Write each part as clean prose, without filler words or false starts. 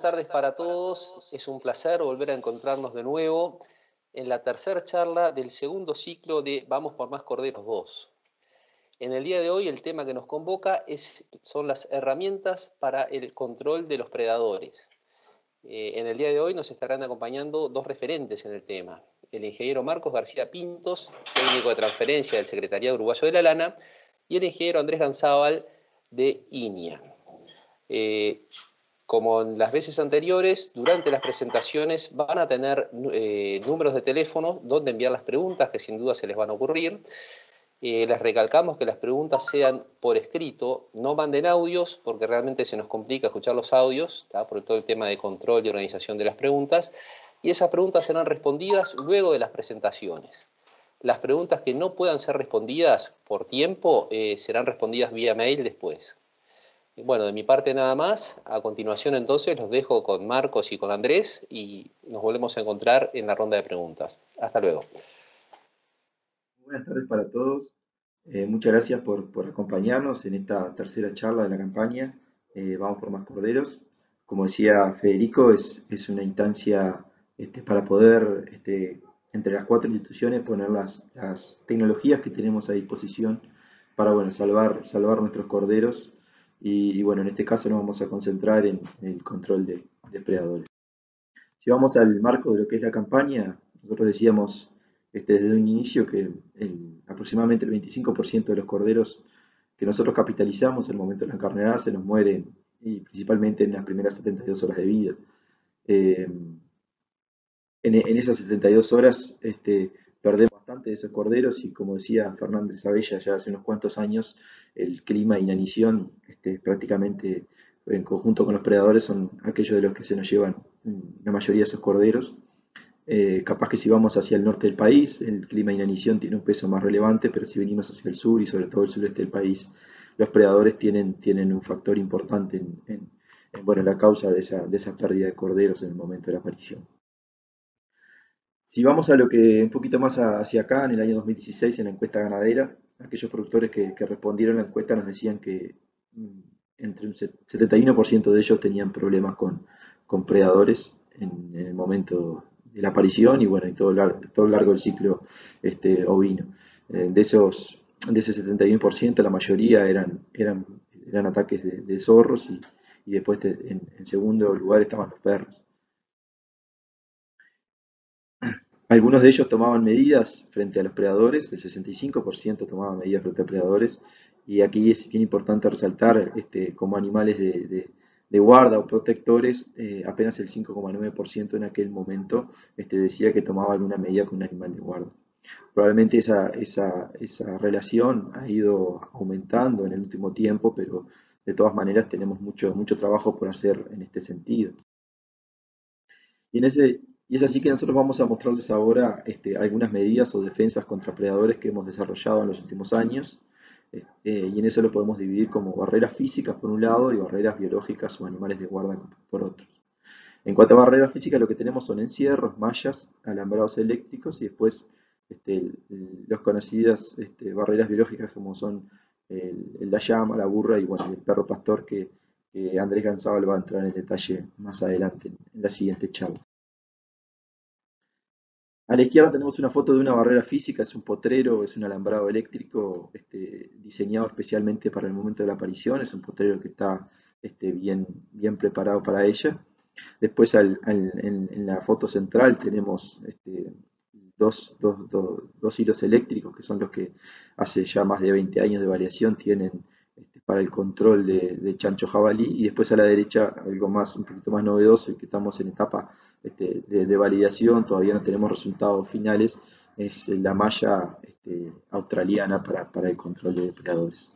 tardes para todos. Es un placer volver a encontrarnos de nuevo en la tercera charla del segundo ciclo de Vamos por más Corderos 2. En el día de hoy el tema que nos convoca son las herramientas para el control de los predadores. En el día de hoy nos estarán acompañando dos referentes en el tema. El ingeniero Marcos García Pintos, técnico de transferencia del Secretariado Uruguayo de la Lana, y el ingeniero Andrés Ganzábal de INIA. Como en las veces anteriores, durante las presentaciones van a tener números de teléfono donde enviar las preguntas que sin duda se les van a ocurrir. Les recalcamos que las preguntas sean por escrito, no manden audios porque realmente se nos complica escuchar los audios, por todo el tema de control y organización de las preguntas, y esas preguntas serán respondidas luego de las presentaciones. Las preguntas que no puedan ser respondidas por tiempo serán respondidas vía mail después. Bueno, de mi parte nada más. A continuación entonces los dejo con Marcos y con Andrés y nos volvemos a encontrar en la ronda de preguntas. Hasta luego. Buenas tardes para todos. Muchas gracias por acompañarnos en esta tercera charla de la campaña. Vamos por más corderos. Como decía Federico, es una instancia para poder, entre las cuatro instituciones, poner las tecnologías que tenemos a disposición para, bueno, salvar nuestros corderos. Y, bueno, en este caso nos vamos a concentrar en el control de depredadores. Si vamos al marco de lo que es la campaña, nosotros decíamos desde un inicio que aproximadamente el 25% de los corderos que nosotros capitalizamos en el momento de la encarnada se nos mueren, y principalmente en las primeras 72 horas de vida. Eh, en esas 72 horas perdemos bastante de esos corderos y, como decía Fernández Abella ya hace unos cuantos años, el clima y inanición prácticamente en conjunto con los predadores son aquellos de los que se nos llevan la mayoría de esos corderos. Capaz que si vamos hacia el norte del país, el clima e inanición tiene un peso más relevante, pero si venimos hacia el sur y sobre todo el sureste del país, los predadores tienen un factor importante bueno, la causa de esa pérdida de corderos en el momento de la aparición. Si vamos a lo que un poquito más hacia acá, en el año 2016, en la encuesta ganadera, aquellos productores que respondieron a la encuesta nos decían que entre un 71% de ellos tenían problemas con predadores en el momento de la aparición y, bueno, y todo lo largo del ciclo ovino. De ese 71%, la mayoría eran ataques de zorros y después en segundo lugar estaban los perros. Algunos de ellos tomaban medidas frente a los predadores, el 65% tomaba medidas frente a predadores, y aquí es bien importante resaltar como animales de guarda o protectores, apenas el 5,9% en aquel momento decía que tomaba alguna medida con un animal de guarda. Probablemente esa relación ha ido aumentando en el último tiempo, pero de todas maneras tenemos mucho trabajo por hacer en este sentido. Y es así que nosotros vamos a mostrarles ahora algunas medidas o defensas contra predadores que hemos desarrollado en los últimos años. Y en eso lo podemos dividir como barreras físicas por un lado y barreras biológicas o animales de guarda por otros. En cuanto a barreras físicas, lo que tenemos son encierros, mallas, alambrados eléctricos y después las conocidas barreras biológicas como son la llama, la burra y, bueno, el perro pastor que Andrés Ganzábal va a entrar en detalle más adelante en la siguiente charla. A la izquierda tenemos una foto de una barrera física, es un potrero, es un alambrado eléctrico diseñado especialmente para el momento de la aparición, es un potrero que está bien preparado para ella. Después en la foto central tenemos dos hilos eléctricos que son los que hace ya más de 20 años de variación tienen para el control de chancho jabalí, y después a la derecha algo un poquito más novedoso y que estamos en etapa de validación, todavía no tenemos resultados finales, es la malla australiana para el control de depredadores.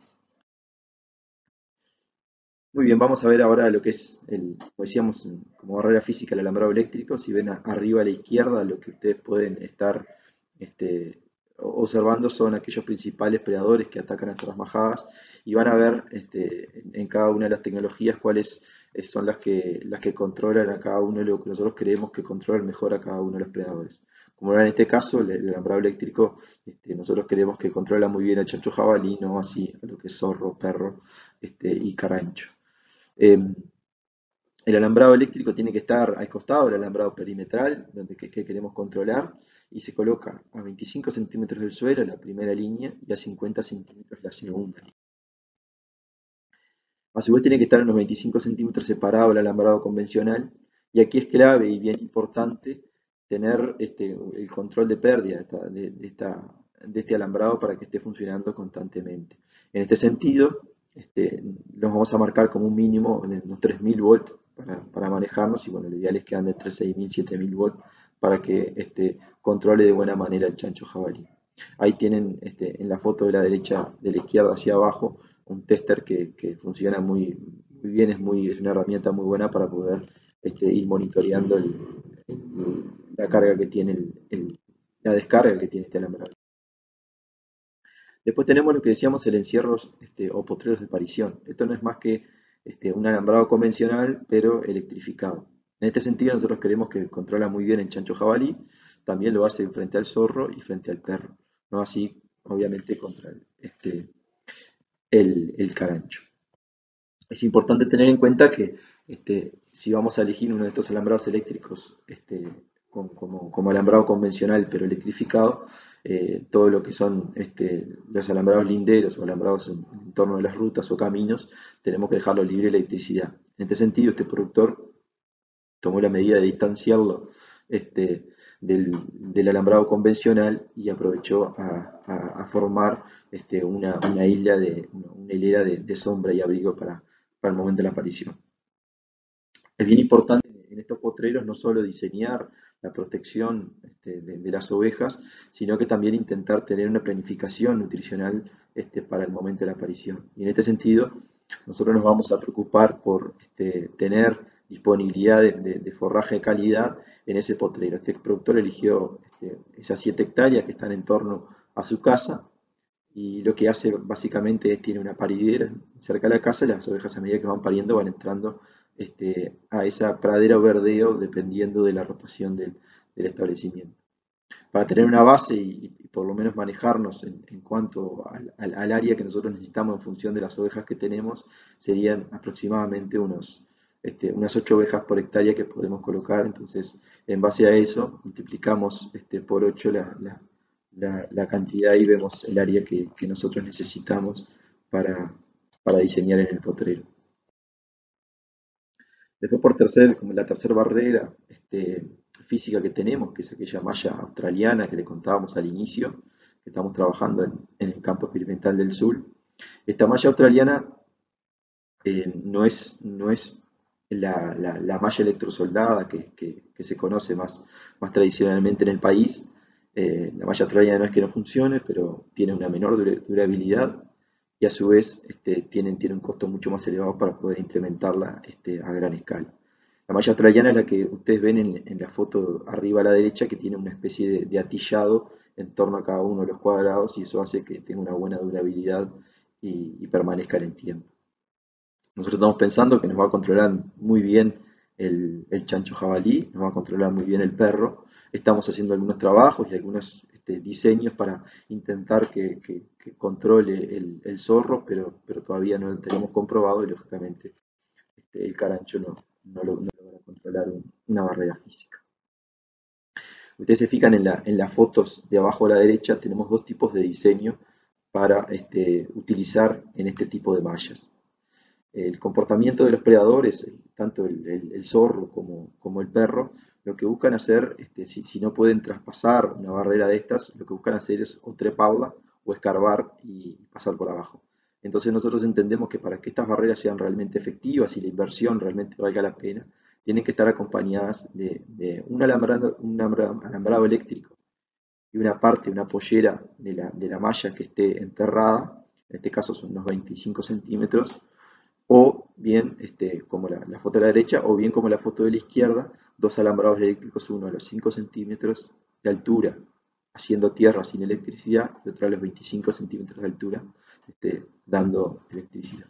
Muy bien, vamos a ver ahora lo que es, como decíamos, como barrera física, el alambrado eléctrico. Si ven arriba a la izquierda, lo que ustedes pueden estar observando son aquellos principales predadores que atacan a nuestras majadas, y van a ver en cada una de las tecnologías cuáles son las que controlan a cada uno de lo que nosotros creemos que controlan mejor a cada uno de los predadores. Como en este caso, el alambrado eléctrico, nosotros creemos que controla muy bien al chancho jabalí, no así a lo que es zorro, perro y carancho. En El alambrado eléctrico tiene que estar al costado del alambrado perimetral, donde que queremos controlar, y se coloca a 25 centímetros del suelo la primera línea y a 50 centímetros la segunda. A su vez tiene que estar a unos 25 centímetros separado el alambrado convencional, y aquí es clave y bien importante tener el control de pérdida de este alambrado para que esté funcionando constantemente. En este sentido, los vamos a marcar como un mínimo de unos 3000 volts para manejarnos, y bueno, lo ideal es que ande entre 6000 y 7000 volts para que controle de buena manera el chancho jabalí. Ahí tienen en la foto de la derecha, de la izquierda hacia abajo, un tester que funciona muy bien, es una herramienta muy buena para poder ir monitoreando la carga que tiene, la descarga que tiene este alambrado. Después tenemos lo que decíamos, el encierro o potreros de parición. Esto no es más que un alambrado convencional, pero electrificado. En este sentido, nosotros queremos que controla muy bien el chancho jabalí, también lo hace frente al zorro y frente al perro, no así, obviamente, contra el carancho. Es importante tener en cuenta que si vamos a elegir uno de estos alambrados eléctricos como alambrado convencional pero electrificado, todo lo que son los alambrados linderos o alambrados en torno de las rutas o caminos, tenemos que dejarlo libre de electricidad. En este sentido, este productor tomó la medida de distanciarlo del alambrado convencional y aprovechó a formar una isla una hilera de sombra y abrigo para el momento de la aparición. Es bien importante en estos potreros no solo diseñar la protección de las ovejas, sino que también intentar tener una planificación nutricional para el momento de la aparición. Y en este sentido, nosotros nos vamos a preocupar por tener disponibilidad de forraje de calidad en ese potrero. Este productor eligió esas 7 hectáreas que están en torno a su casa, y lo que hace básicamente es tiene una paridera cerca de la casa, y las ovejas a medida que van pariendo van entrando a esa pradera o verdeo dependiendo de la rotación del establecimiento. Para tener una base y por lo menos manejarnos en cuanto al área que nosotros necesitamos en función de las ovejas que tenemos, serían aproximadamente unas 8 ovejas por hectárea que podemos colocar. Entonces, en base a eso, multiplicamos por 8 la cantidad y vemos el área que nosotros necesitamos para diseñar en el potrero. Después, como la tercera barrera física que tenemos, que es aquella malla australiana que le contábamos al inicio, que estamos trabajando en el campo experimental del sur. Esta malla australiana no es la malla electrosoldada que se conoce más tradicionalmente en el país. La malla australiana no es que no funcione, pero tiene una menor durabilidad, y a su vez tiene un costo mucho más elevado para poder implementarla a gran escala. La malla australiana es la que ustedes ven en la foto arriba a la derecha, que tiene una especie de atillado en torno a cada uno de los cuadrados, y eso hace que tenga una buena durabilidad y permanezca en el tiempo. Nosotros estamos pensando que nos va a controlar muy bien el chancho jabalí, nos va a controlar muy bien el perro. Estamos haciendo algunos trabajos y algunos diseños para intentar que controle el zorro, pero todavía no lo tenemos comprobado, y lógicamente el carancho no lo va a controlar una barrera física. Ustedes se fijan en las fotos de abajo a la derecha, tenemos 2 tipos de diseño para utilizar en este tipo de mallas. El comportamiento de los predadores, tanto el zorro como el perro, lo que buscan hacer, si no pueden traspasar una barrera de estas, lo que buscan hacer es o treparla o escarbar y pasar por abajo. Entonces nosotros entendemos que para que estas barreras sean realmente efectivas y la inversión realmente valga la pena, tienen que estar acompañadas de un alambrado eléctrico y una pollera de la malla que esté enterrada, en este caso son unos 25 centímetros, o bien como la foto de la derecha, o bien como la foto de la izquierda, 2 alambrados eléctricos, uno a los 5 centímetros de altura, haciendo tierra sin electricidad, y otro a los 25 centímetros de altura, dando electricidad.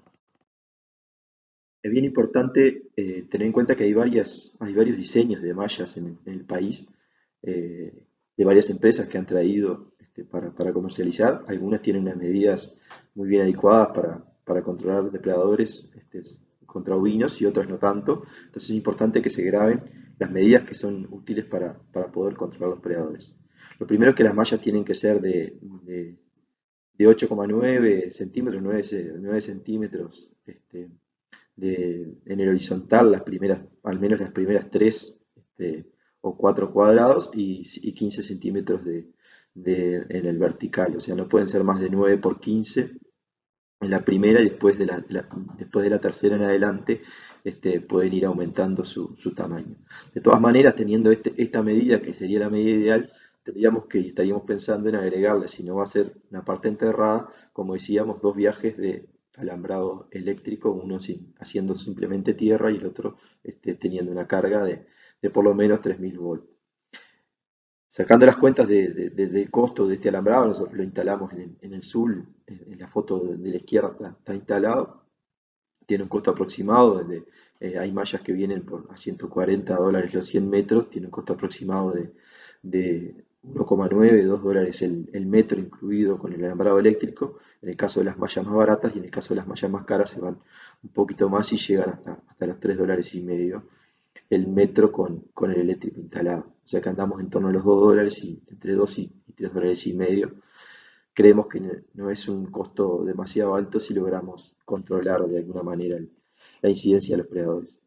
Es bien importante tener en cuenta que hay varios diseños de mallas en el país, de varias empresas que han traído para comercializar. Algunas tienen unas medidas muy bien adecuadas para controlar depredadores contra ovinos y otras no tanto. Entonces es importante que se graben las medidas que son útiles para poder controlar los predadores. Lo primero es que las mallas tienen que ser de 8,9 centímetros, 9 centímetros en el horizontal, al menos las primeras 3 o 4 cuadrados y 15 centímetros en el vertical. O sea, no pueden ser más de 9 por 15 en la primera y después de la tercera en adelante pueden ir aumentando su tamaño. De todas maneras, teniendo esta medida, que sería la medida ideal, estaríamos pensando en agregarle, si no va a ser una parte enterrada, como decíamos, 2 viajes de alambrado eléctrico, uno haciendo simplemente tierra y el otro teniendo una carga de por lo menos 3000 volts. Sacando las cuentas del costo de este alambrado, nosotros lo instalamos en el SUL, en la foto de la izquierda está instalado, tiene un costo aproximado, hay mallas que vienen a $140 los 100 metros, tiene un costo aproximado de 1,9, $2 el metro incluido con el alambrado eléctrico, en el caso de las mallas más baratas, y en el caso de las mallas más caras se van un poquito más y llegan hasta los $3,50 el metro con el eléctrico instalado. O sea que andamos en torno a los $2 y entre 2 y $3,50. Creemos que no es un costo demasiado alto si logramos controlar de alguna manera la incidencia de los predadores.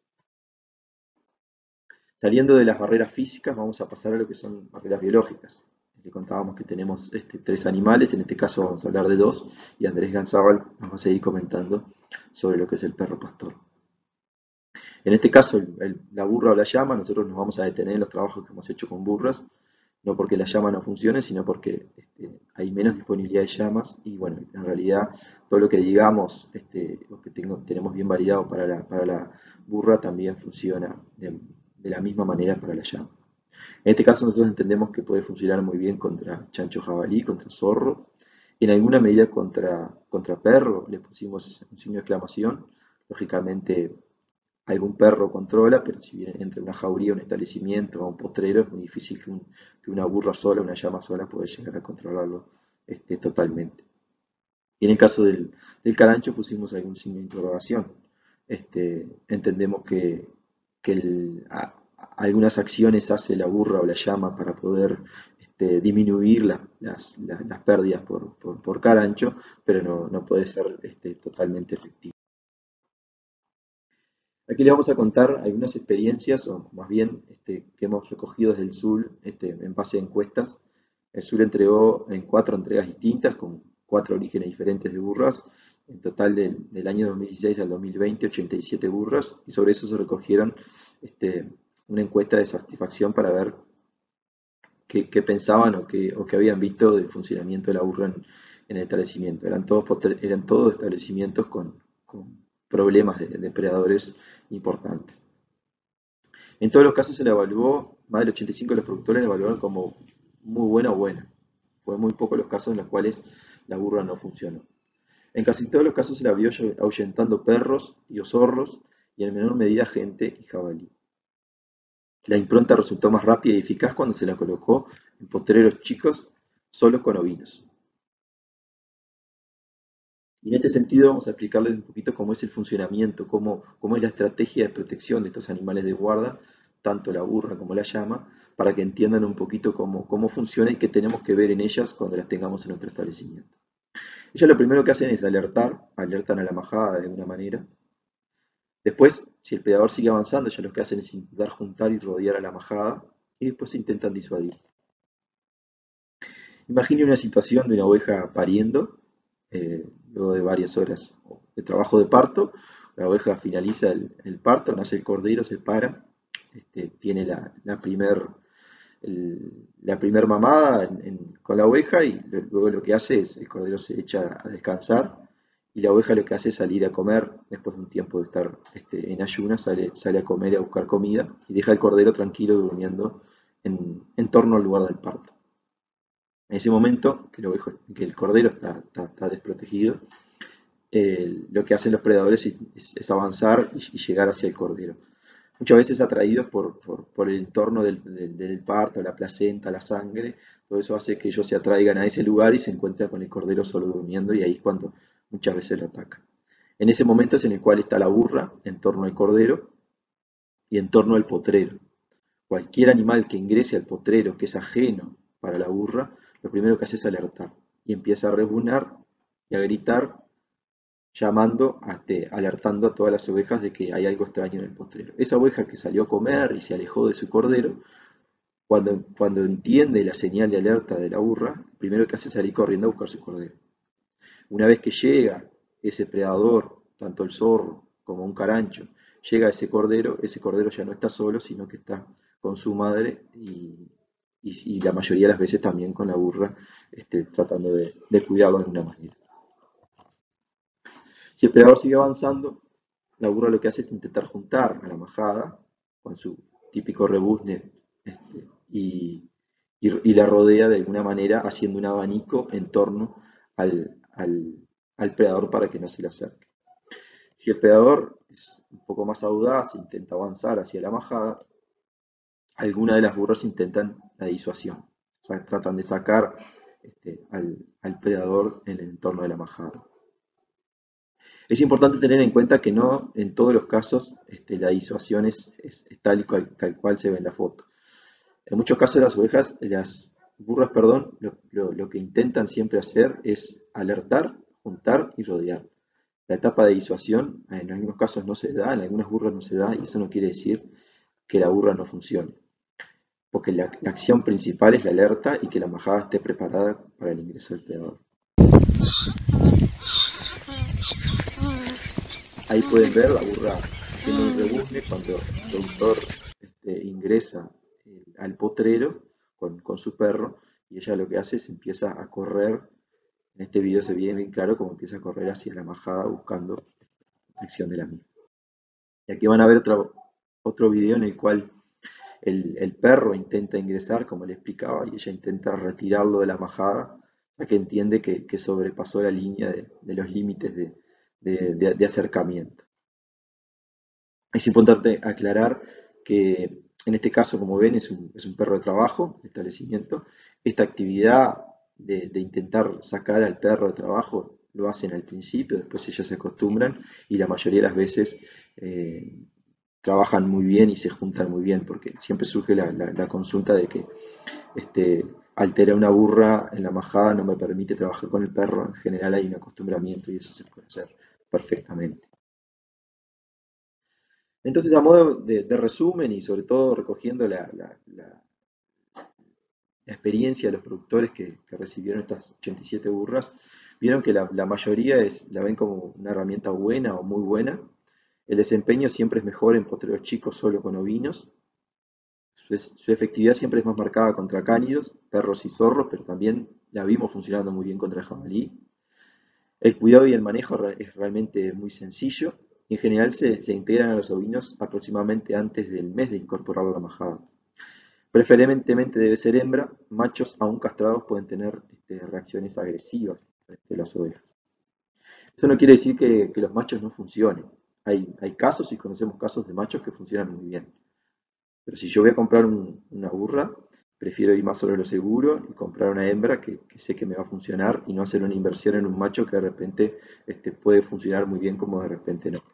Saliendo de las barreras físicas, vamos a pasar a lo que son barreras biológicas. Le contábamos que tenemos 3 animales, en este caso vamos a hablar de 2, y Andrés Ganzábal nos va a seguir comentando sobre lo que es el perro pastor. En este caso, la burra o la llama, nosotros nos vamos a detener en los trabajos que hemos hecho con burras, no porque la llama no funcione, sino porque hay menos disponibilidad de llamas y bueno, en realidad todo lo que digamos, lo que tenemos bien validado para la burra también funciona de la misma manera para la llama. En este caso nosotros entendemos que puede funcionar muy bien contra chancho jabalí, contra zorro, y en alguna medida contra perro, le pusimos un signo de exclamación, lógicamente algún perro controla, pero si viene entre una jauría, un establecimiento o un potrero, es muy difícil que una burra sola, una llama sola, pueda llegar a controlarlo totalmente. Y en el caso del carancho pusimos algún signo de interrogación. Entendemos que algunas acciones hace la burra o la llama para poder disminuir las pérdidas por carancho, pero no puede ser totalmente efectivo. Aquí les vamos a contar algunas experiencias, o más bien que hemos recogido desde el SUL en base a encuestas. El SUL entregó en 4 entregas distintas, con 4 orígenes diferentes de burras. En total del año 2016 al 2020, 87 burras, y sobre eso se recogieron una encuesta de satisfacción para ver qué pensaban o qué habían visto del funcionamiento de la burra en el establecimiento. Eran todos establecimientos con problemas de depredadores importantes. En todos los casos se la evaluó, más del 85% de los productores la evaluaron como muy buena o buena. Fue muy pocos los casos en los cuales la burra no funcionó. En casi todos los casos se la vio ahuyentando perros y zorros y en menor medida gente y jabalí. La impronta resultó más rápida y eficaz cuando se la colocó en potreros chicos solos con ovinos. Y en este sentido vamos a explicarles un poquito cómo es el funcionamiento, cómo es la estrategia de protección de estos animales de guarda, tanto la burra como la llama, para que entiendan un poquito cómo funciona y qué tenemos que ver en ellas cuando las tengamos en nuestro establecimiento. Ellas lo primero que hacen es alertan a la majada de alguna manera. Después, si el predador sigue avanzando, ellas lo que hacen es intentar juntar y rodear a la majada y después intentan disuadir. Imagine una situación de una oveja pariendo, luego de varias horas de trabajo de parto, la oveja finaliza el parto, nace el cordero, se para, tiene la primer mamada con la oveja y luego lo que hace es el cordero se echa a descansar y la oveja lo que hace es salir a comer después de un tiempo de estar en ayunas, sale a comer y a buscar comida y deja el cordero tranquilo durmiendo en torno al lugar del parto. En ese momento que el cordero está desprotegido, lo que hacen los predadores es avanzar y llegar hacia el cordero. Muchas veces atraídos por el entorno del parto, la placenta, la sangre, todo eso hace que ellos se atraigan a ese lugar y se encuentran con el cordero solo durmiendo y ahí es cuando muchas veces lo atacan. En ese momento es en el cual está la burra en torno al cordero y en torno al potrero. Cualquier animal que ingrese al potrero que es ajeno para la burra, lo primero que hace es alertar y empieza a rebunar y a gritar, llamando, alertando a todas las ovejas de que hay algo extraño en el potrero. Esa oveja que salió a comer y se alejó de su cordero, cuando entiende la señal de alerta de la burra, lo primero que hace es salir corriendo a buscar su cordero. Una vez que llega ese predador, tanto el zorro como un carancho, llega a ese cordero ya no está solo, sino que está con su madre y la mayoría de las veces también con la burra, tratando de cuidarlo de alguna manera. Si el predador sigue avanzando, la burra lo que hace es intentar juntar a la majada con su típico rebuzne y la rodea de alguna manera haciendo un abanico en torno al predador para que no se le acerque. Si el predador es un poco más audaz e intenta avanzar hacia la majada, algunas de las burras intentan la disuasión, o sea, tratan de sacar al predador en el entorno de la majada. Es importante tener en cuenta que no en todos los casos la disuasión es tal cual se ve en la foto. En muchos casos las burras, perdón, lo que intentan siempre hacer es alertar, juntar y rodear. La etapa de disuasión en algunos casos no se da, en algunas burras no se da, y eso no quiere decir que la burra no funcione, porque la acción principal es la alerta y que la majada esté preparada para el ingreso del predador. Ahí pueden ver la burra haciendo un rebuzne cuando el productor ingresa al potrero con su perro y ella lo que hace es empieza a correr. En este video se ve bien claro cómo empieza a correr hacia la majada buscando protección de la misma. Y aquí van a ver otro video en el cual el perro intenta ingresar, como le explicaba, y ella intenta retirarlo de la majada, ya que entiende que sobrepasó la línea de los límites de acercamiento. Es importante aclarar que en este caso, como ven, es un perro de trabajo, de establecimiento. Esta actividad de intentar sacar al perro de trabajo lo hacen al principio, después ellos se acostumbran y la mayoría de las veces trabajan muy bien y se juntan muy bien, porque siempre surge la consulta de que alterar una burra en la majada no me permite trabajar con el perro. En general hay un acostumbramiento y eso se puede hacer perfectamente. Entonces, a modo de resumen y sobre todo recogiendo la experiencia de los productores que recibieron estas 87 burras, vieron que la mayoría la ven como una herramienta buena o muy buena. El desempeño siempre es mejor en potreros chicos solo con ovinos. Su efectividad siempre es más marcada contra cánidos, perros y zorros, pero también la vimos funcionando muy bien contra el jabalí. El cuidado y el manejo es realmente muy sencillo y en general se integran a los ovinos aproximadamente antes del mes de incorporarlo a la majada. Preferentemente debe ser hembra, machos aún castrados pueden tener reacciones agresivas frente a las ovejas. Eso no quiere decir que los machos no funcionen. Hay casos y conocemos casos de machos que funcionan muy bien. Pero si yo voy a comprar una burra, prefiero ir más sobre lo seguro y comprar una hembra que sé que me va a funcionar y no hacer una inversión en un macho que de repente puede funcionar muy bien como de repente no.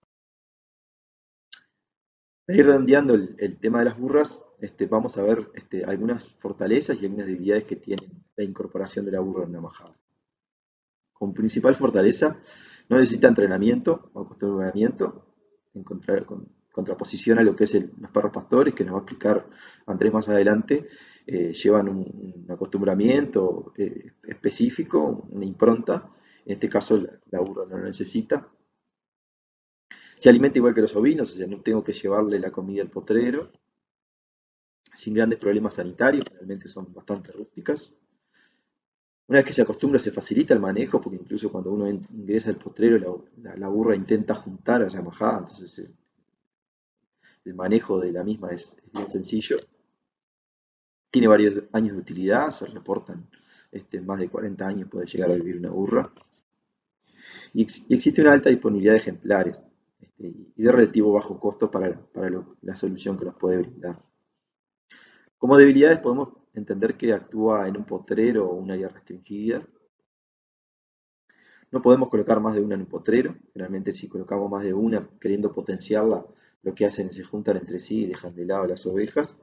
Para ir redondeando el tema de las burras, vamos a ver algunas fortalezas y algunas debilidades que tiene la incorporación de la burra en la majada. Como principal fortaleza, no necesita entrenamiento o acostumbramiento en contraposición a lo que es los perros pastores, que nos va a explicar Andrés más adelante. Llevan un acostumbramiento específico, una impronta. En este caso la burra no lo necesita. Se alimenta igual que los ovinos, o sea, no tengo que llevarle la comida al potrero, sin grandes problemas sanitarios, realmente son bastante rústicas. Una vez que se acostumbra se facilita el manejo, porque incluso cuando uno ingresa al potrero, la burra intenta juntar a la majada, entonces el manejo de la misma es bien sencillo. Tiene varios años de utilidad, se reportan más de 40 años puede llegar a vivir una burra. Y existe una alta disponibilidad de ejemplares y de relativo bajo costo para la solución que nos puede brindar. Como debilidades podemos entender que actúa en un potrero o un área restringida. No podemos colocar más de una en un potrero. Generalmente si colocamos más de una queriendo potenciarla, lo que hacen es se juntan entre sí y dejan de lado las ovejas.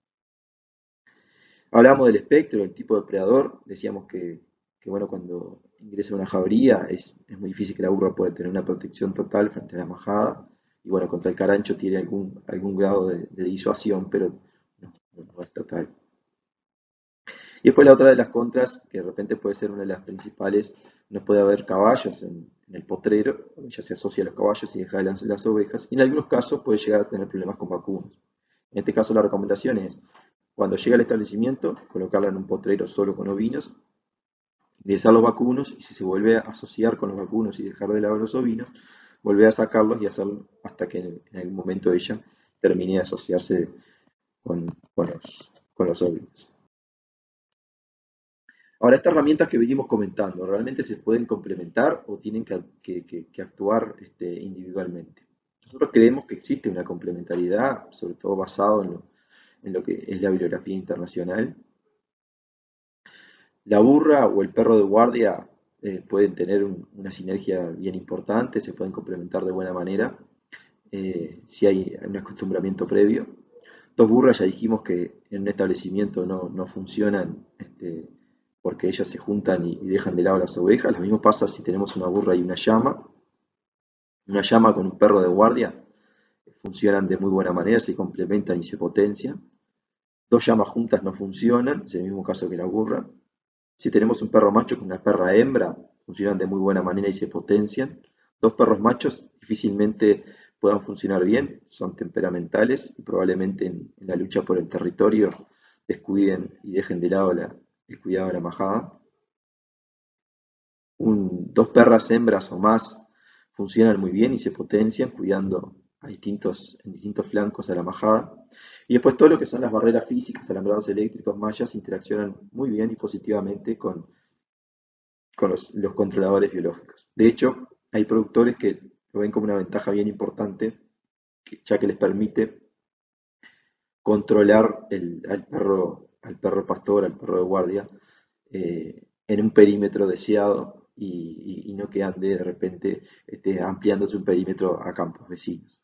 Hablamos del espectro, del tipo de predador. Decíamos que, bueno, cuando ingresa una jauría es muy difícil que la burra pueda tener una protección total frente a la majada. Y bueno, contra el carancho tiene algún grado de disuasión, pero no es total. Y después la otra de las contras, que de repente puede ser una de las principales, no puede haber caballos en el potrero, ya se asocia a los caballos y deja de las ovejas, y en algunos casos puede llegar a tener problemas con vacunos. En este caso la recomendación es, cuando llega al establecimiento, colocarla en un potrero solo con ovinos, ingresar los vacunos, y si se vuelve a asociar con los vacunos y dejar de lado los ovinos, volver a sacarlos y hacerlo hasta que en algún momento ella termine de asociarse con los ovinos. Ahora, estas herramientas que venimos comentando, ¿realmente se pueden complementar o tienen que actuar individualmente? Nosotros creemos que existe una complementariedad, sobre todo basado en lo que es la bibliografía internacional. La burra o el perro de guardia pueden tener una sinergia bien importante, se pueden complementar de buena manera si hay un acostumbramiento previo. Dos burras ya dijimos que en un establecimiento no funcionan porque ellas se juntan y dejan de lado las ovejas. Lo mismo pasa si tenemos una burra y una llama. Una llama con un perro de guardia funcionan de muy buena manera, se complementan y se potencian. Dos llamas juntas no funcionan, es el mismo caso que la burra. Si tenemos un perro macho con una perra hembra, funcionan de muy buena manera y se potencian. Dos perros machos difícilmente puedan funcionar bien, son temperamentales y probablemente en la lucha por el territorio descuiden y dejen de lado el cuidado de la majada. Dos perras hembras o más funcionan muy bien y se potencian cuidando en distintos flancos a la majada. Y después todo lo que son las barreras físicas, alambrados eléctricos, mallas, interaccionan muy bien y positivamente con los controladores biológicos. De hecho, hay productores que lo ven como una ventaja bien importante, ya que les permite controlar al perro pastor, al perro de guardia, en un perímetro deseado y no que ande de repente ampliándose un perímetro a campos vecinos.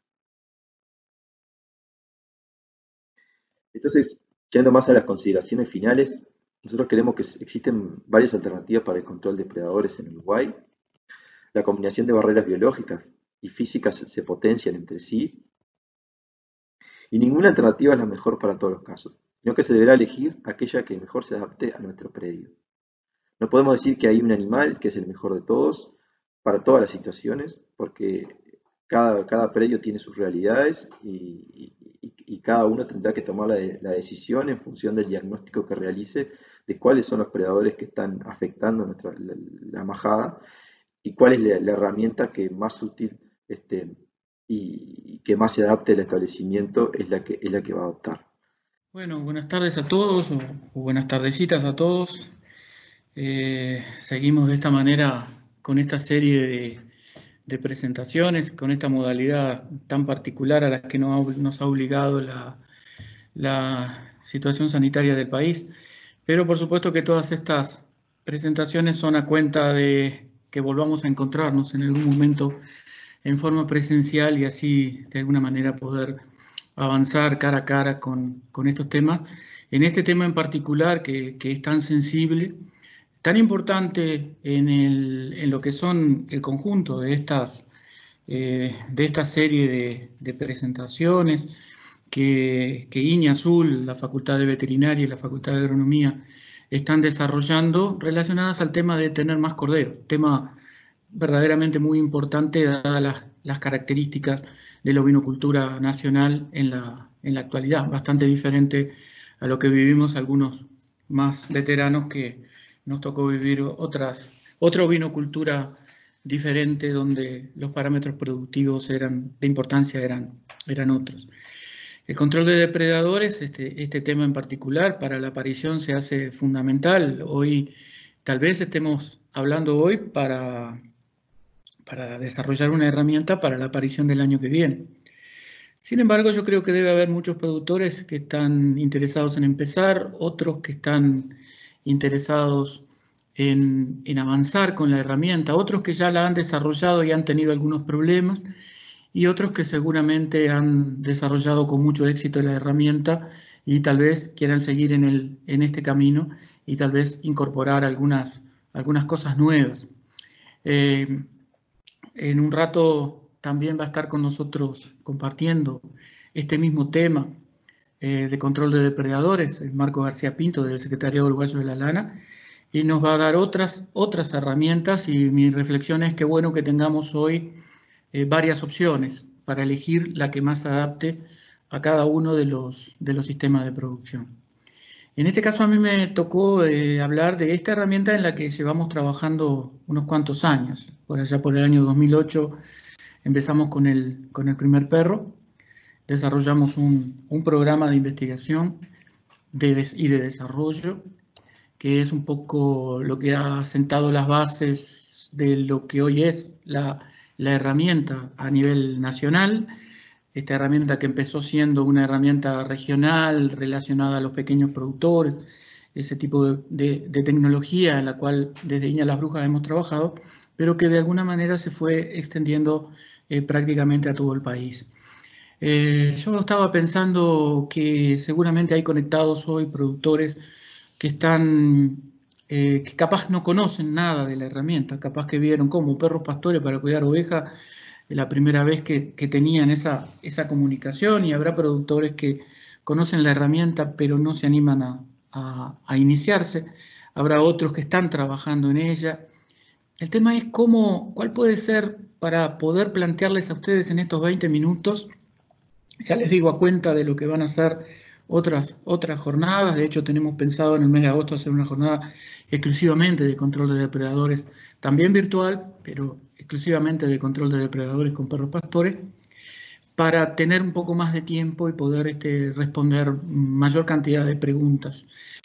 Entonces, yendo más a las consideraciones finales, nosotros creemos que existen varias alternativas para el control de predadores en Uruguay. La combinación de barreras biológicas y físicas se potencian entre sí y ninguna alternativa es la mejor para todos los casos, sino que se deberá elegir aquella que mejor se adapte a nuestro predio. No podemos decir que hay un animal que es el mejor de todos para todas las situaciones, porque cada predio tiene sus realidades y cada uno tendrá que tomar la decisión en función del diagnóstico que realice de cuáles son los predadores que están afectando la majada y cuál es la herramienta que más útil y que más se adapte al establecimiento es la que va a adoptar. Bueno, buenas tardes a todos o buenas tardecitas a todos. Seguimos de esta manera con esta serie de presentaciones, con esta modalidad tan particular a la que nos ha obligado la situación sanitaria del país. Pero por supuesto que todas estas presentaciones son a cuenta de que volvamos a encontrarnos en algún momento en forma presencial y así de alguna manera poder avanzar cara a cara con estos temas. En este tema en particular que es tan sensible, tan importante en lo que son el conjunto de esta serie de presentaciones que INIASUL, la Facultad de Veterinaria y la Facultad de Agronomía están desarrollando relacionadas al tema de tener más corderos, tema verdaderamente muy importante dadas las características de la ovinocultura nacional en la actualidad, bastante diferente a lo que vivimos algunos más veteranos que nos tocó vivir otra ovinocultura diferente donde los parámetros productivos de importancia eran otros. El control de depredadores, este tema en particular, para la aparición se hace fundamental. Hoy, tal vez estemos hablando hoy para desarrollar una herramienta para la aparición del año que viene. Sin embargo, yo creo que debe haber muchos productores que están interesados en empezar, otros que están interesados en avanzar con la herramienta, otros que ya la han desarrollado y han tenido algunos problemas, y otros que seguramente han desarrollado con mucho éxito la herramienta y tal vez quieran seguir en este camino y tal vez incorporar algunas cosas nuevas. En un rato también va a estar con nosotros compartiendo este mismo tema de control de depredadores, el Marco García Pinto del Secretariado Uruguayo de la Lana, y nos va a dar otras herramientas, y mi reflexión es que bueno que tengamos hoy varias opciones para elegir la que más adapte a cada uno de los sistemas de producción. En este caso a mí me tocó hablar de esta herramienta en la que llevamos trabajando unos cuantos años. Por allá por el año 2008 empezamos con el primer perro, desarrollamos un programa de investigación y de desarrollo, que es un poco lo que ha sentado las bases de lo que hoy es la herramienta a nivel nacional. Esta herramienta que empezó siendo una herramienta regional relacionada a los pequeños productores, ese tipo de tecnología en la cual desde Iña Las Brujas hemos trabajado, pero que de alguna manera se fue extendiendo prácticamente a todo el país. Yo estaba pensando que seguramente hay conectados hoy productores que que capaz no conocen nada de la herramienta, capaz que vieron como perros pastores para cuidar ovejas la primera vez que tenían esa comunicación, y habrá productores que conocen la herramienta pero no se animan a iniciarse, habrá otros que están trabajando en ella. El tema es cuál puede ser para poder plantearles a ustedes en estos 20 minutos. Ya les digo, a cuenta de lo que van a ser otras jornadas. De hecho, tenemos pensado en el mes de agosto hacer una jornada exclusivamente de control de depredadores, también virtual, pero exclusivamente de control de depredadores con perros pastores, para tener un poco más de tiempo y poder responder mayor cantidad de preguntas.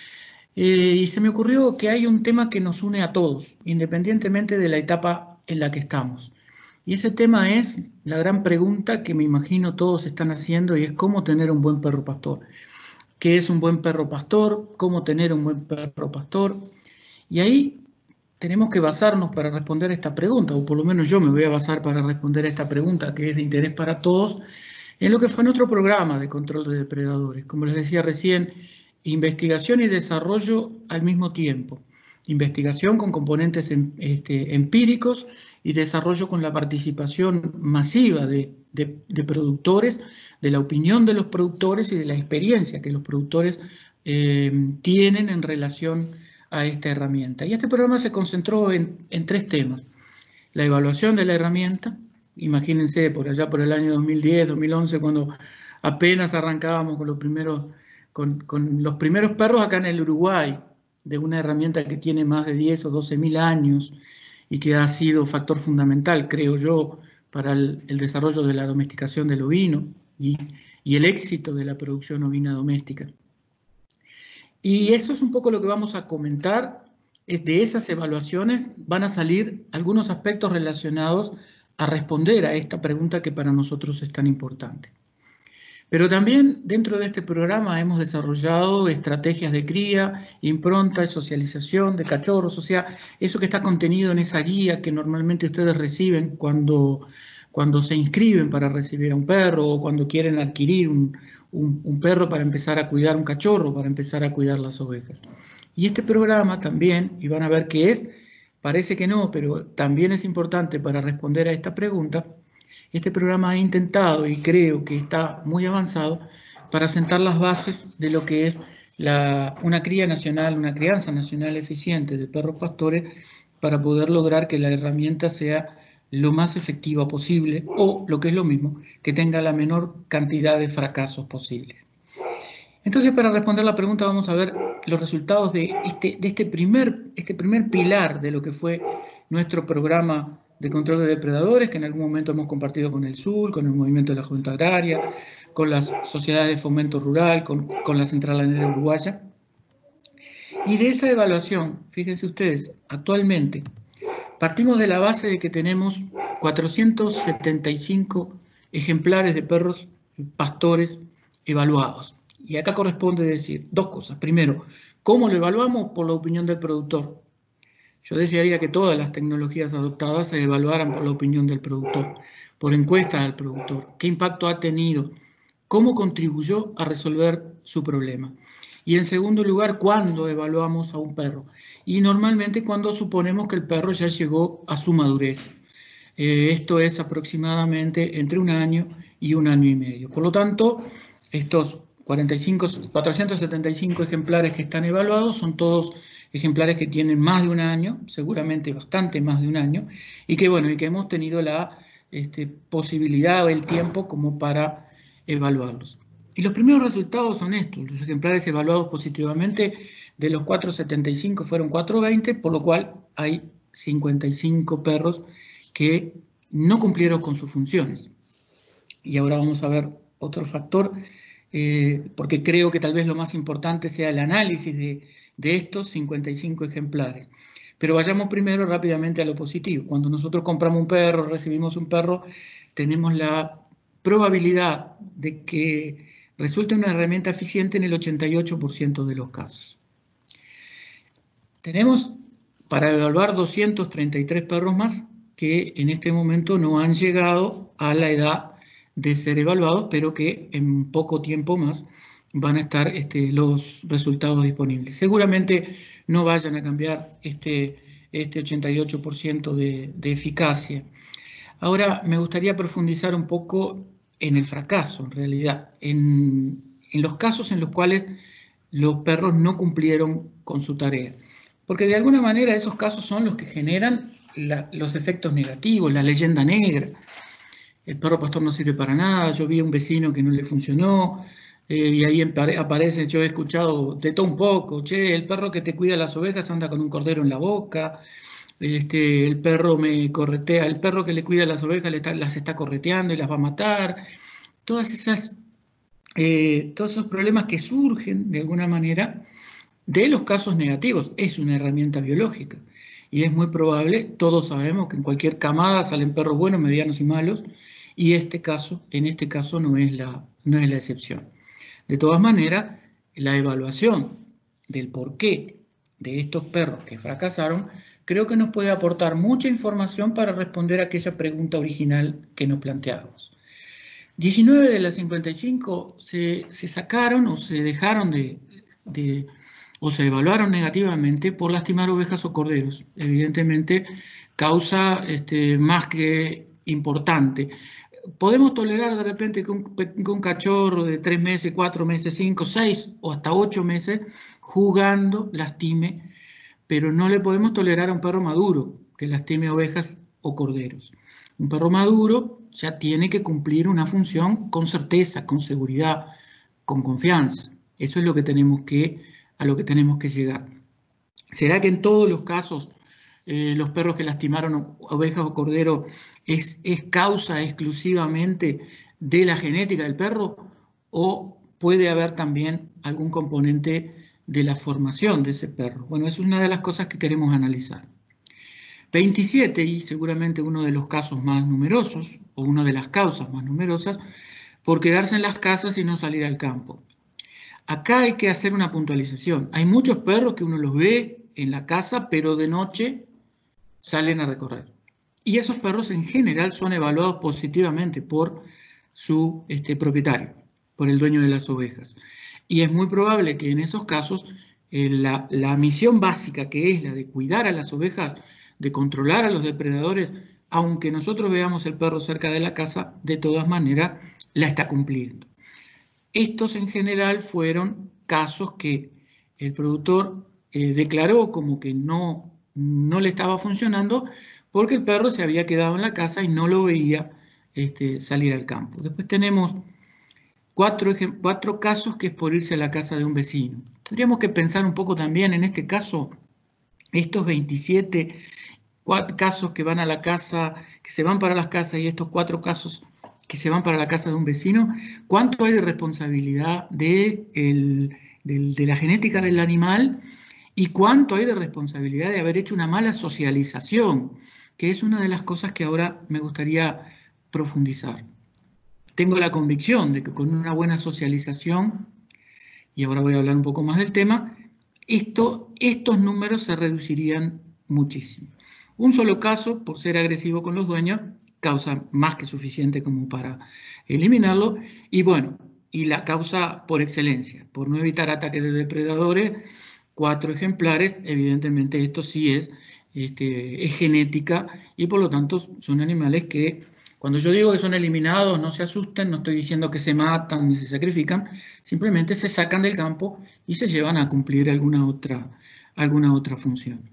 Y se me ocurrió que hay un tema que nos une a todos, independientemente de la etapa en la que estamos. Y ese tema es la gran pregunta que me imagino todos están haciendo, y es cómo tener un buen perro pastor. ¿Qué es un buen perro pastor? ¿Cómo tener un buen perro pastor? Y ahí tenemos que basarnos para responder esta pregunta, o por lo menos yo me voy a basar para responder a esta pregunta, que es de interés para todos, en lo que fue nuestro programa de control de depredadores. Como les decía recién, investigación y desarrollo al mismo tiempo. Investigación con componentes empíricos y desarrollo con la participación masiva de productores, de la opinión de los productores y de la experiencia que los productores tienen en relación a esta herramienta. Y este programa se concentró en 3 temas. La evaluación de la herramienta. Imagínense, por allá por el año 2010, 2011, cuando apenas arrancábamos con los primeros perros acá en el Uruguay, de una herramienta que tiene más de 10 o 12.000 años y que ha sido factor fundamental, creo yo, para el desarrollo de la domesticación del ovino y el éxito de la producción ovina doméstica. Y eso es un poco lo que vamos a comentar. De esas evaluaciones van a salir algunos aspectos relacionados a responder a esta pregunta que para nosotros es tan importante. Pero también dentro de este programa hemos desarrollado estrategias de cría, impronta, de socialización de cachorros, o sea, eso que está contenido en esa guía que normalmente ustedes reciben cuando se inscriben para recibir a un perro, o cuando quieren adquirir un perro para empezar a cuidar un cachorro, para empezar a cuidar las ovejas. Y este programa también, y van a ver qué es, parece que no, pero también es importante para responder a esta pregunta. Este programa ha intentado, y creo que está muy avanzado, para sentar las bases de lo que es una crianza nacional eficiente de perros pastores, para poder lograr que la herramienta sea lo más efectiva posible, o, lo que es lo mismo, que tenga la menor cantidad de fracasos posibles. Entonces, para responder la pregunta, vamos a ver los resultados de este primer pilar de lo que fue nuestro programa de control de depredadores, que en algún momento hemos compartido con el SUL, con el Movimiento de la Juventud Agraria, con las sociedades de fomento rural, con la Central Lanera Uruguaya. Y de esa evaluación, fíjense ustedes, actualmente partimos de la base de que tenemos 475 ejemplares de perros pastores evaluados. Y acá corresponde decir 2 cosas. Primero, ¿cómo lo evaluamos? Por la opinión del productor. Yo desearía que todas las tecnologías adoptadas se evaluaran por la opinión del productor, por encuestas al productor. ¿Qué impacto ha tenido? ¿Cómo contribuyó a resolver su problema? Y en segundo lugar, ¿cuándo evaluamos a un perro? Y normalmente cuando suponemos que el perro ya llegó a su madurez. Esto es aproximadamente entre 1 año y 1 año y medio. Por lo tanto, estos 475 ejemplares que están evaluados son todos ejemplares que tienen más de 1 año, seguramente bastante más de 1 año, y que, bueno, y que hemos tenido la posibilidad o el tiempo como para evaluarlos. Y los primeros resultados son estos: los ejemplares evaluados positivamente de los 475 fueron 420, por lo cual hay 55 perros que no cumplieron con sus funciones. Y ahora vamos a ver otro factor, porque creo que tal vez lo más importante sea el análisis de estos 55 ejemplares. Pero vayamos primero rápidamente a lo positivo. Cuando nosotros compramos un perro, recibimos un perro, tenemos la probabilidad de que resulte una herramienta eficiente en el 88% de los casos. Tenemos para evaluar 233 perros más que en este momento no han llegado a la edad de ser evaluados, pero que en poco tiempo más van a estar los resultados disponibles. Seguramente no vayan a cambiar este 88% de eficacia. Ahora me gustaría profundizar un poco en el fracaso, en realidad, en los casos en los cuales los perros no cumplieron con su tarea. Porque de alguna manera esos casos son los que generan los efectos negativos, la leyenda negra. El perro pastor no sirve para nada, yo vi a un vecino que no le funcionó, y ahí aparece, yo he escuchado de todo un poco: che, el perro que te cuida las ovejas anda con un cordero en la boca, el perro me corretea, el perro que le cuida las ovejas las está correteando y las va a matar. Todos esos problemas que surgen de alguna manera de los casos negativos. Es una herramienta biológica y es muy probable, todos sabemos que en cualquier camada salen perros buenos, medianos y malos, y en este caso no es la excepción. De todas maneras, la evaluación del porqué de estos perros que fracasaron creo que nos puede aportar mucha información para responder a aquella pregunta original que nos planteábamos. 19 de las 55 se sacaron o se dejaron o se evaluaron negativamente por lastimar ovejas o corderos. Evidentemente, causa más que importante. Podemos tolerar de repente que un cachorro de 3 meses, 4 meses, 5, 6 o hasta 8 meses jugando lastime, pero no le podemos tolerar a un perro maduro que lastime ovejas o corderos. Un perro maduro ya tiene que cumplir una función con certeza, con seguridad, con confianza. Eso es a lo que tenemos que llegar. ¿Será que en todos los casos los perros que lastimaron ovejas o corderos es causa exclusivamente de la genética del perro, o puede haber también algún componente de la formación de ese perro? Bueno, eso es una de las cosas que queremos analizar. 27, y seguramente uno de los casos más numerosos, o una de las causas más numerosas, por quedarse en las casas y no salir al campo. Acá hay que hacer una puntualización. Hay muchos perros que uno los ve en la casa, pero de noche salen a recorrer. Y esos perros en general son evaluados positivamente por su propietario, por el dueño de las ovejas. Y es muy probable que en esos casos la misión básica, que es la de cuidar a las ovejas, de controlar a los depredadores, aunque nosotros veamos el perro cerca de la casa, de todas maneras la está cumpliendo. Estos en general fueron casos que el productor declaró como que no le estaba funcionando porque el perro se había quedado en la casa y no lo veía salir al campo. Después tenemos cuatro casos que es por irse a la casa de un vecino. Tendríamos que pensar un poco también en este caso, estos 27 casos que van a la casa, que se van para las casas, y estos 4 casos que se van para la casa de un vecino, ¿cuánto hay de responsabilidad de la genética del animal y cuánto hay de responsabilidad de haber hecho una mala socialización? Que es una de las cosas que ahora me gustaría profundizar. Tengo la convicción de que con una buena socialización, y ahora voy a hablar un poco más del tema, estos números se reducirían muchísimo. Un solo caso, por ser agresivo con los dueños, causa más que suficiente como para eliminarlo. Y bueno, y la causa por excelencia, por no evitar ataques de depredadores, 4 ejemplares, evidentemente esto sí es genética y por lo tanto son animales que, cuando yo digo que son eliminados, no se asusten, no estoy diciendo que se matan ni se sacrifican, simplemente se sacan del campo y se llevan a cumplir alguna otra función.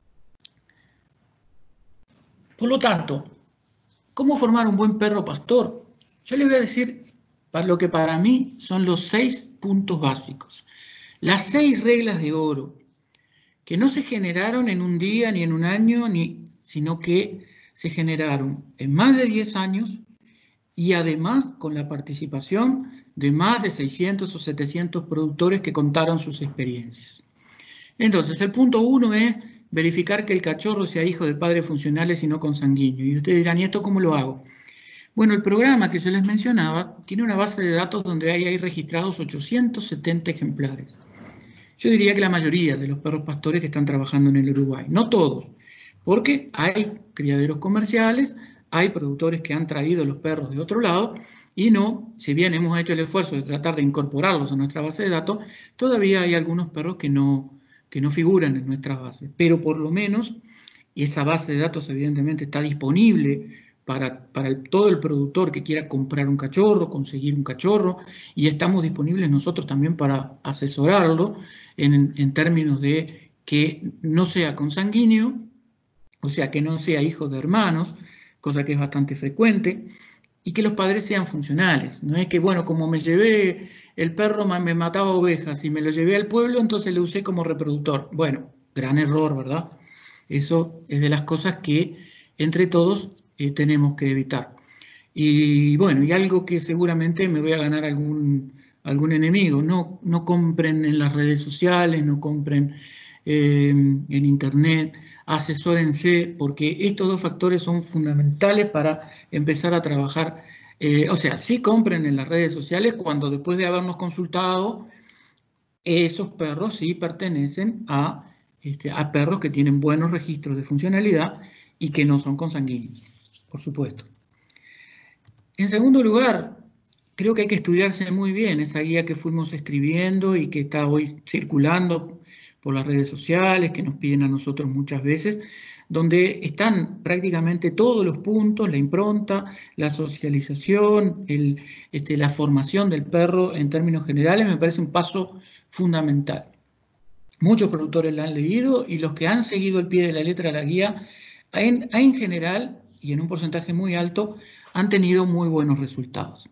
Por lo tanto, ¿cómo formar un buen perro pastor? Yo les voy a decir lo que para mí son los 6 puntos básicos. Las 6 reglas de oro, que no se generaron en un día ni en un año, sino que se generaron en más de 10 años y además con la participación de más de 600 o 700 productores que contaron sus experiencias. Entonces, el punto 1 es verificar que el cachorro sea hijo de padres funcionales y no consanguíneos. Y ustedes dirán, ¿y esto cómo lo hago? Bueno, el programa que yo les mencionaba tiene una base de datos donde hay registrados 870 ejemplares. Yo diría que la mayoría de los perros pastores que están trabajando en el Uruguay, no todos, porque hay criaderos comerciales, hay productores que han traído los perros de otro lado y no, si bien hemos hecho el esfuerzo de tratar de incorporarlos a nuestra base de datos, todavía hay algunos perros que no figuran en nuestras bases, pero por lo menos esa base de datos evidentemente está disponible para todo el productor que quiera comprar un cachorro, conseguir un cachorro, y estamos disponibles nosotros también para asesorarlo en términos de que no sea consanguíneo, o sea, que no sea hijo de hermanos, cosa que es bastante frecuente, y que los padres sean funcionales. No es que, bueno, como me llevé el perro, me mataba ovejas y me lo llevé al pueblo, entonces lo usé como reproductor. Bueno, gran error, ¿verdad? Eso es de las cosas que entre todos tenemos que evitar. Y bueno, y algo que seguramente me voy a ganar algún enemigo, no compren en las redes sociales, no compren en internet, asesórense, porque estos 2 factores son fundamentales para empezar a trabajar. O sea, sí compren en las redes sociales cuando después de habernos consultado, esos perros sí pertenecen a perros que tienen buenos registros de funcionalidad y que no son consanguíneos, por supuesto. En segundo lugar, creo que hay que estudiarse muy bien esa guía que fuimos escribiendo y que está hoy circulando por las redes sociales, que nos piden a nosotros muchas veces, donde están prácticamente todos los puntos, la impronta, la socialización, la formación del perro en términos generales, me parece un paso fundamental. Muchos productores la han leído y los que han seguido al pie de la letra la guía, en general y en un porcentaje muy alto, han tenido muy buenos resultados.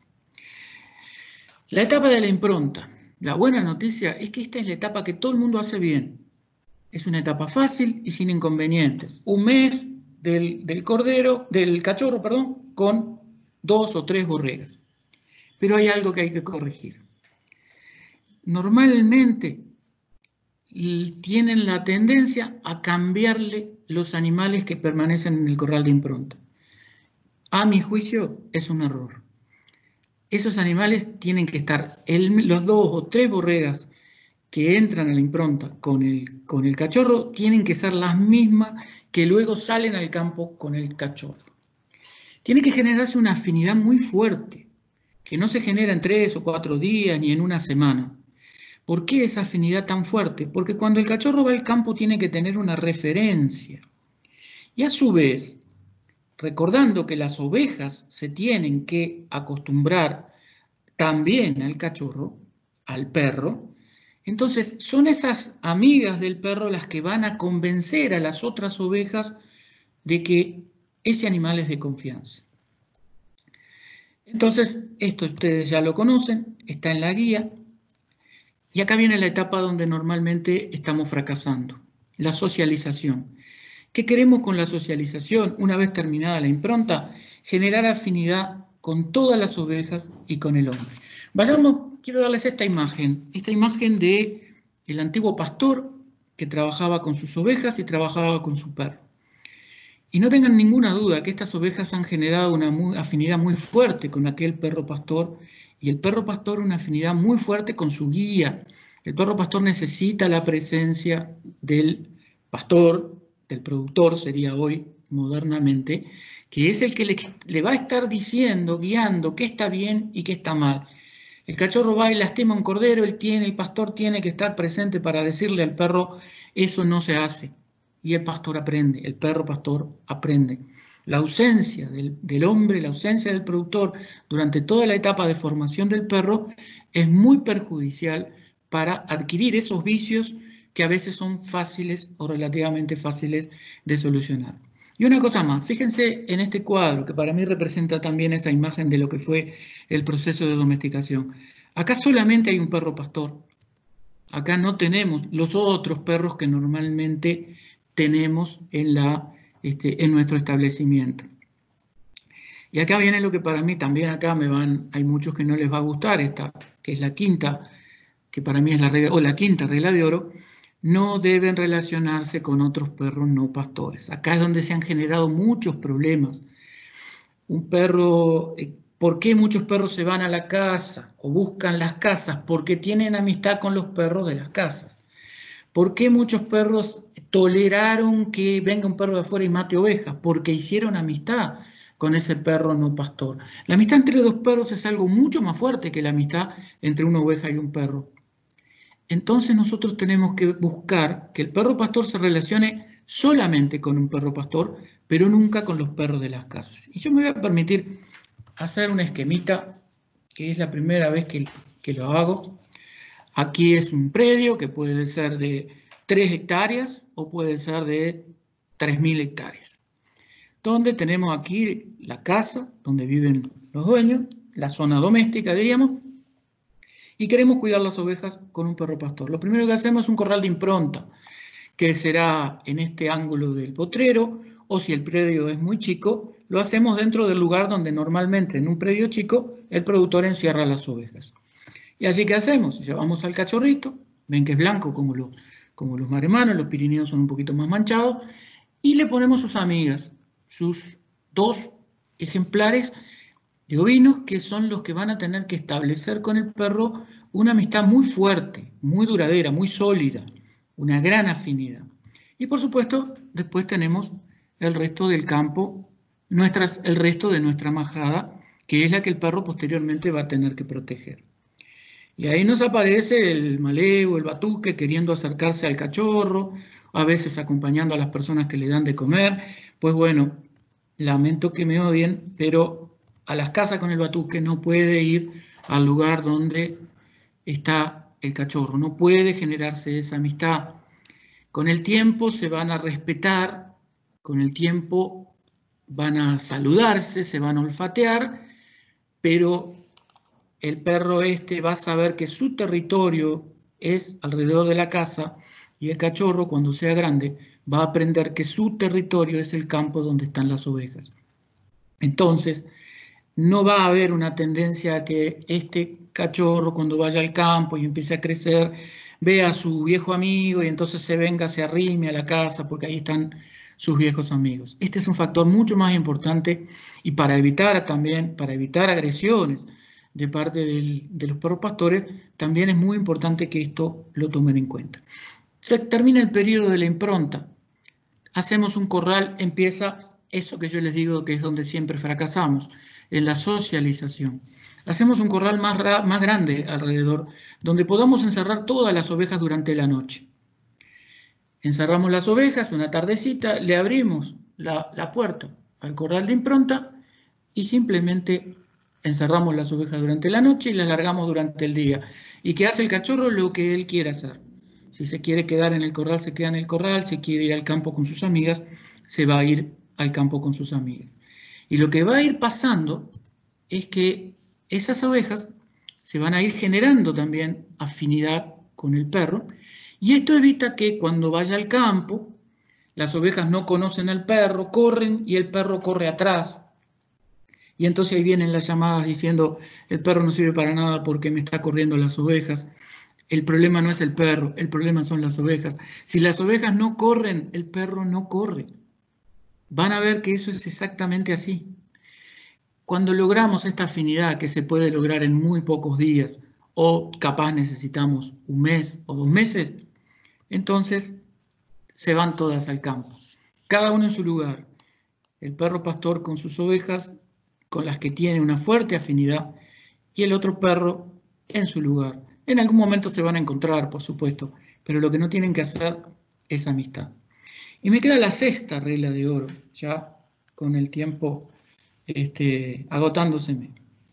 La etapa de la impronta. La buena noticia es que esta es la etapa que todo el mundo hace bien. Es una etapa fácil y sin inconvenientes. Un mes del cachorro, con 2 o 3 borregas. Pero hay algo que hay que corregir. Normalmente tienen la tendencia a cambiarle los animales que permanecen en el corral de impronta. A mi juicio es un error. Esos animales tienen que estar, los 2 o 3 borregas que entran a la impronta con el cachorro, tienen que ser las mismas que luego salen al campo con el cachorro. Tiene que generarse una afinidad muy fuerte, que no se genera en 3 o 4 días ni en una semana. ¿Por qué esa afinidad tan fuerte? Porque cuando el cachorro va al campo tiene que tener una referencia. Y a su vez, recordando que las ovejas se tienen que acostumbrar también al cachorro, al perro, entonces son esas amigas del perro las que van a convencer a las otras ovejas de que ese animal es de confianza. Entonces, esto ustedes ya lo conocen, está en la guía, y acá viene la etapa donde normalmente estamos fracasando, la socialización. ¿Qué queremos con la socialización? Una vez terminada la impronta, generar afinidad con todas las ovejas y con el hombre. Quiero darles esta imagen de el antiguo pastor que trabajaba con sus ovejas y trabajaba con su perro. Y no tengan ninguna duda que estas ovejas han generado una afinidad muy fuerte con aquel perro pastor y el perro pastor una afinidad muy fuerte con su guía. El perro pastor necesita la presencia del pastor del productor, sería hoy modernamente, que es el que le va a estar diciendo, guiando qué está bien y qué está mal. El cachorro va y lastima a un cordero, el pastor tiene que estar presente para decirle al perro, eso no se hace. Y el pastor aprende, el perro pastor aprende. La ausencia del hombre, la ausencia del productor durante toda la etapa de formación del perro es muy perjudicial para adquirir esos vicios que a veces son fáciles o relativamente fáciles de solucionar. Y una cosa más, fíjense en este cuadro que para mí representa también esa imagen de lo que fue el proceso de domesticación. Acá solamente hay un perro pastor. Acá no tenemos los otros perros que normalmente tenemos en nuestro establecimiento. Y acá viene lo que para mí también hay muchos que no les va a gustar, esta, que es la quinta, que para mí es la regla, o la quinta regla de oro, no deben relacionarse con otros perros no pastores. Acá es donde se han generado muchos problemas. Un perro, ¿por qué muchos perros se van a la casa o buscan las casas? Porque tienen amistad con los perros de las casas. ¿Por qué muchos perros toleraron que venga un perro de afuera y mate ovejas? Porque hicieron amistad con ese perro no pastor. La amistad entre dos perros es algo mucho más fuerte que la amistad entre una oveja y un perro. Entonces nosotros tenemos que buscar que el perro pastor se relacione solamente con un perro pastor, pero nunca con los perros de las casas. Y yo me voy a permitir hacer una esquemita, que es la primera vez que lo hago. Aquí es un predio que puede ser de 3 hectáreas o puede ser de 3.000 hectáreas. Donde tenemos aquí la casa, donde viven los dueños, la zona doméstica, diríamos, y queremos cuidar las ovejas con un perro pastor. Lo primero que hacemos es un corral de impronta, que será en este ángulo del potrero, o si el predio es muy chico, lo hacemos dentro del lugar donde normalmente en un predio chico el productor encierra las ovejas. Y así que hacemos, llevamos al cachorrito, ven que es blanco como los maremanos, los pirineos son un poquito más manchados, y le ponemos sus amigas, sus 2 ejemplares de ovinos que son los que van a tener que establecer con el perro una amistad muy fuerte, muy duradera, muy sólida, una gran afinidad. Y por supuesto, después tenemos el resto del campo, el resto de nuestra majada, que es la que el perro posteriormente va a tener que proteger. Y ahí nos aparece el maleo, el batuque, queriendo acercarse al cachorro, a veces acompañando a las personas que le dan de comer. Pues bueno, lamento que me odien, pero a las casas con el batuque no puede ir al lugar donde está el cachorro, no puede generarse esa amistad. Con el tiempo se van a respetar, con el tiempo van a saludarse, se van a olfatear, pero el perro va a saber que su territorio es alrededor de la casa y el cachorro, cuando sea grande, va a aprender que su territorio es el campo donde están las ovejas. Entonces, no va a haber una tendencia a que este cachorro, cuando vaya al campo y empiece a crecer, vea a su viejo amigo y entonces se arrime a la casa porque ahí están sus viejos amigos. Este es un factor mucho más importante y para evitar agresiones de parte de los perros pastores, también es muy importante que esto lo tomen en cuenta. Se termina el periodo de la impronta, hacemos un corral, empieza eso que yo les digo que es donde siempre fracasamos, en la socialización. Hacemos un corral más grande alrededor, donde podamos encerrar todas las ovejas durante la noche. Encerramos las ovejas, una tardecita, le abrimos la puerta al corral de impronta y simplemente encerramos las ovejas durante la noche y las largamos durante el día. ¿Y qué hace el cachorro? Lo que él quiera hacer. Si se quiere quedar en el corral, se queda en el corral. Si quiere ir al campo con sus amigas, se va a ir al campo con sus amigas. Y lo que va a ir pasando es que esas ovejas se van a ir generando también afinidad con el perro. Y esto evita que cuando vaya al campo, las ovejas no conocen al perro, corren y el perro corre atrás. Y entonces ahí vienen las llamadas diciendo, el perro no sirve para nada porque me está corriendo las ovejas. El problema no es el perro, el problema son las ovejas. Si las ovejas no corren, el perro no corre. Van a ver que eso es exactamente así. Cuando logramos esta afinidad que se puede lograr en muy pocos días, o capaz necesitamos 1 mes o 2 meses, entonces se van todas al campo. cada uno en su lugar. El perro pastor con sus ovejas, con las que tiene una fuerte afinidad, y el otro perro en su lugar. En algún momento se van a encontrar, por supuesto, pero lo que no tienen que hacer es amistad. Y me queda la sexta regla de oro, ya con el tiempo agotándoseme.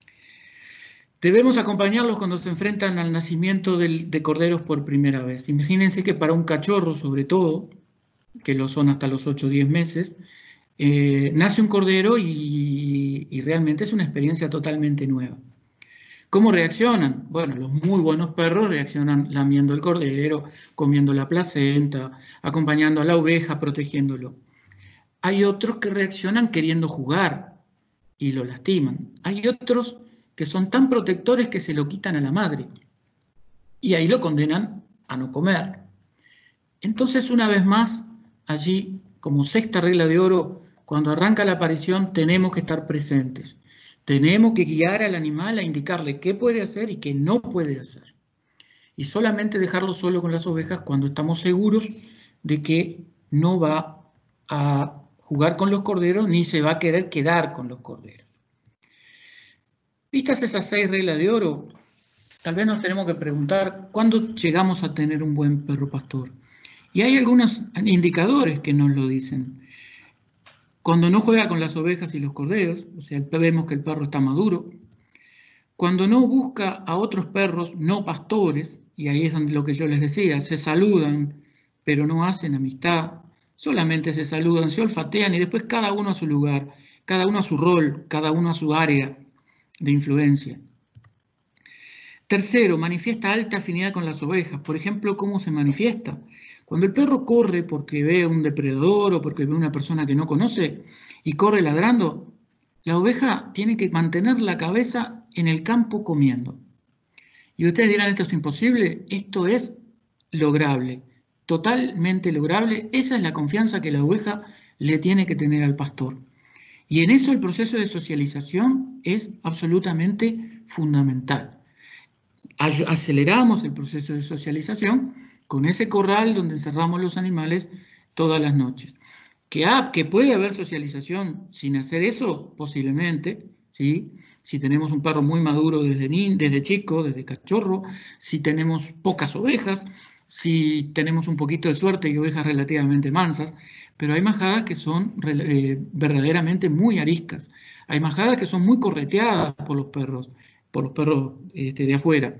Debemos acompañarlos cuando se enfrentan al nacimiento de corderos por primera vez. Imagínense que para un cachorro, sobre todo, que lo son hasta los 8 o 10 meses, nace un cordero y realmente es una experiencia totalmente nueva. ¿Cómo reaccionan? Bueno, los muy buenos perros reaccionan lamiendo el cordero, comiendo la placenta, acompañando a la oveja, protegiéndolo. Hay otros que reaccionan queriendo jugar y lo lastiman. Hay otros que son tan protectores que se lo quitan a la madre y ahí lo condenan a no comer. Entonces, una vez más, allí, como sexta regla de oro, cuando arranca la aparición tenemos que estar presentes. Tenemos que guiar al animal a indicarle qué puede hacer y qué no puede hacer. Y solamente dejarlo solo con las ovejas cuando estamos seguros de que no va a jugar con los corderos ni se va a querer quedar con los corderos. Vistas esas 6 reglas de oro, tal vez nos tenemos que preguntar cuándo llegamos a tener un buen perro pastor. Y hay algunos indicadores que nos lo dicen. Cuando no juega con las ovejas y los corderos, o sea, vemos que el perro está maduro. Cuando no busca a otros perros no pastores, y ahí es donde lo que yo les decía, se saludan, pero no hacen amistad, solamente se saludan, se olfatean y después cada uno a su lugar, cada uno a su rol, cada uno a su área de influencia. Tercero, manifiesta alta afinidad con las ovejas. Por ejemplo, ¿cómo se manifiesta? Cuando el perro corre porque ve un depredador o porque ve una persona que no conoce y corre ladrando, la oveja tiene que mantener la cabeza en el campo comiendo. Y ustedes dirán, esto es imposible, esto es lograble, totalmente lograble. Esa es la confianza que la oveja le tiene que tener al pastor. Y en eso el proceso de socialización es absolutamente fundamental. Aceleramos el proceso de socialización con ese corral donde encerramos los animales todas las noches. Que puede haber socialización sin hacer eso, posiblemente, ¿sí? Si tenemos un perro muy maduro desde chico, desde cachorro, si tenemos pocas ovejas, si tenemos un poquito de suerte y ovejas relativamente mansas, pero hay majadas que son verdaderamente muy ariscas. Hay majadas que son muy correteadas por los perros de afuera.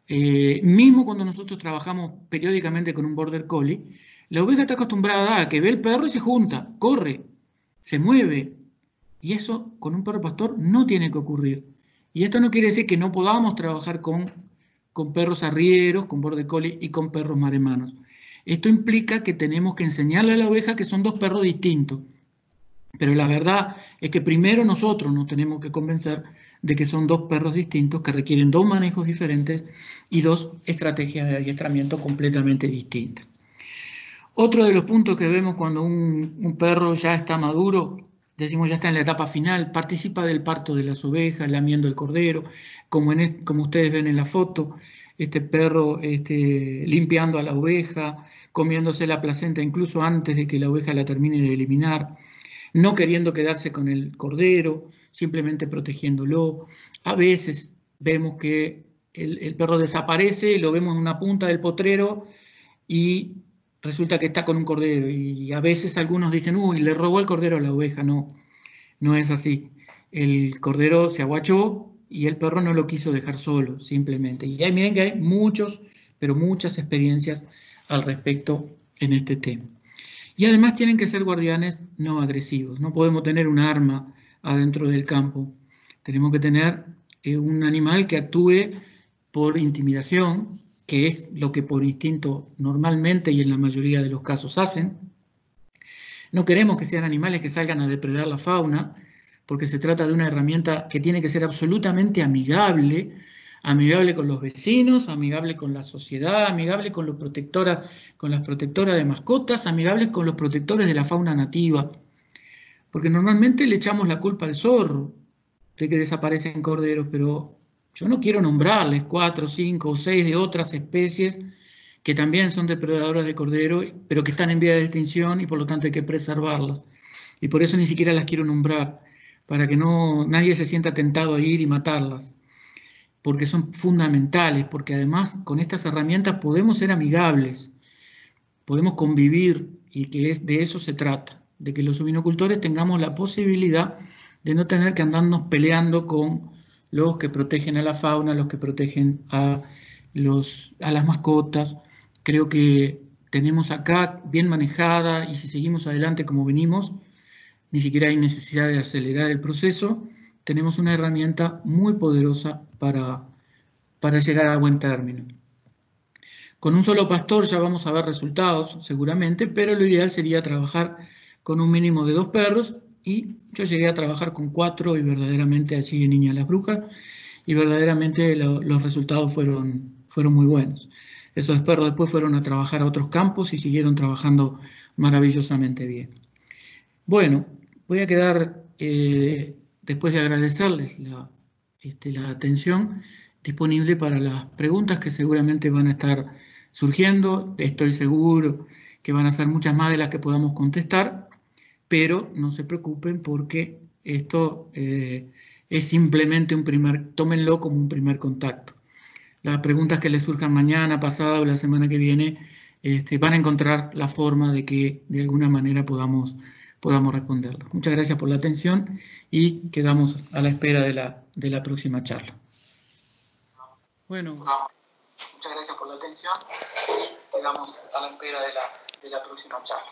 Mismo cuando nosotros trabajamos periódicamente con un border collie, la oveja está acostumbrada a que ve el perro y se junta, corre, se mueve. Y eso con un perro pastor no tiene que ocurrir. Y esto no quiere decir que no podamos trabajar con perros arrieros, con border collie y con perros maremanos. Esto implica que tenemos que enseñarle a la oveja que son dos perros distintos. Pero la verdad es que primero nosotros nos tenemos que convencer de que son dos perros distintos que requieren dos manejos diferentes y dos estrategias de adiestramiento completamente distintas. Otro de los puntos que vemos cuando un perro ya está maduro, decimos ya está en la etapa final, participa del parto de las ovejas, lamiendo el cordero, como ustedes ven en la foto, este perro limpiando a la oveja, comiéndose la placenta incluso antes de que la oveja la termine de eliminar, no queriendo quedarse con el cordero, simplemente protegiéndolo. A veces vemos que el perro desaparece, lo vemos en una punta del potrero y resulta que está con un cordero. Y a veces algunos dicen, uy, le robó el cordero a la oveja. No, no es así. El cordero se aguachó y el perro no lo quiso dejar solo, simplemente. Y ahí miren que hay pero muchas experiencias al respecto en este tema. Y además tienen que ser guardianes no agresivos. No podemos tener un arma adentro del campo. Tenemos que tener un animal que actúe por intimidación, que es lo que por instinto normalmente y en la mayoría de los casos hacen. No queremos que sean animales que salgan a depredar la fauna, porque se trata de una herramienta que tiene que ser absolutamente amigable con los vecinos, amigable con la sociedad, amigable con las protectoras de mascotas, amigables con los protectores de la fauna nativa. Porque normalmente le echamos la culpa al zorro de que desaparecen corderos, pero yo no quiero nombrarles 4, 5 o 6 de otras especies que también son depredadoras de cordero, pero que están en vía de extinción y por lo tanto hay que preservarlas. Y por eso ni siquiera las quiero nombrar, para que nadie se sienta tentado a ir y matarlas, porque son fundamentales, porque además con estas herramientas podemos ser amigables, podemos convivir, y que de eso se trata, de que los ovinocultores tengamos la posibilidad de no tener que andarnos peleando con los que protegen a la fauna, los que protegen a las mascotas. Creo que tenemos acá bien manejada, y si seguimos adelante como venimos, ni siquiera hay necesidad de acelerar el proceso. Tenemos una herramienta muy poderosa para llegar a buen término. Con un solo pastor ya vamos a ver resultados, seguramente, pero lo ideal sería trabajar con un mínimo de 2 perros, y yo llegué a trabajar con 4 y verdaderamente allí en Niña las Brujas, y verdaderamente los resultados fueron muy buenos. Esos perros después fueron a trabajar a otros campos y siguieron trabajando maravillosamente bien. Bueno, voy a quedar, después de agradecerles la atención, disponible para las preguntas que seguramente van a estar surgiendo. Estoy seguro que van a ser muchas más de las que podamos contestar, pero no se preocupen, porque esto es simplemente tómenlo como un primer contacto. Las preguntas que les surjan mañana, pasado o la semana que viene, van a encontrar la forma de que de alguna manera podamos responderlas. Muchas gracias por la atención y quedamos a la espera de la próxima charla. Bueno, muchas gracias por la atención y quedamos a la espera de la próxima charla.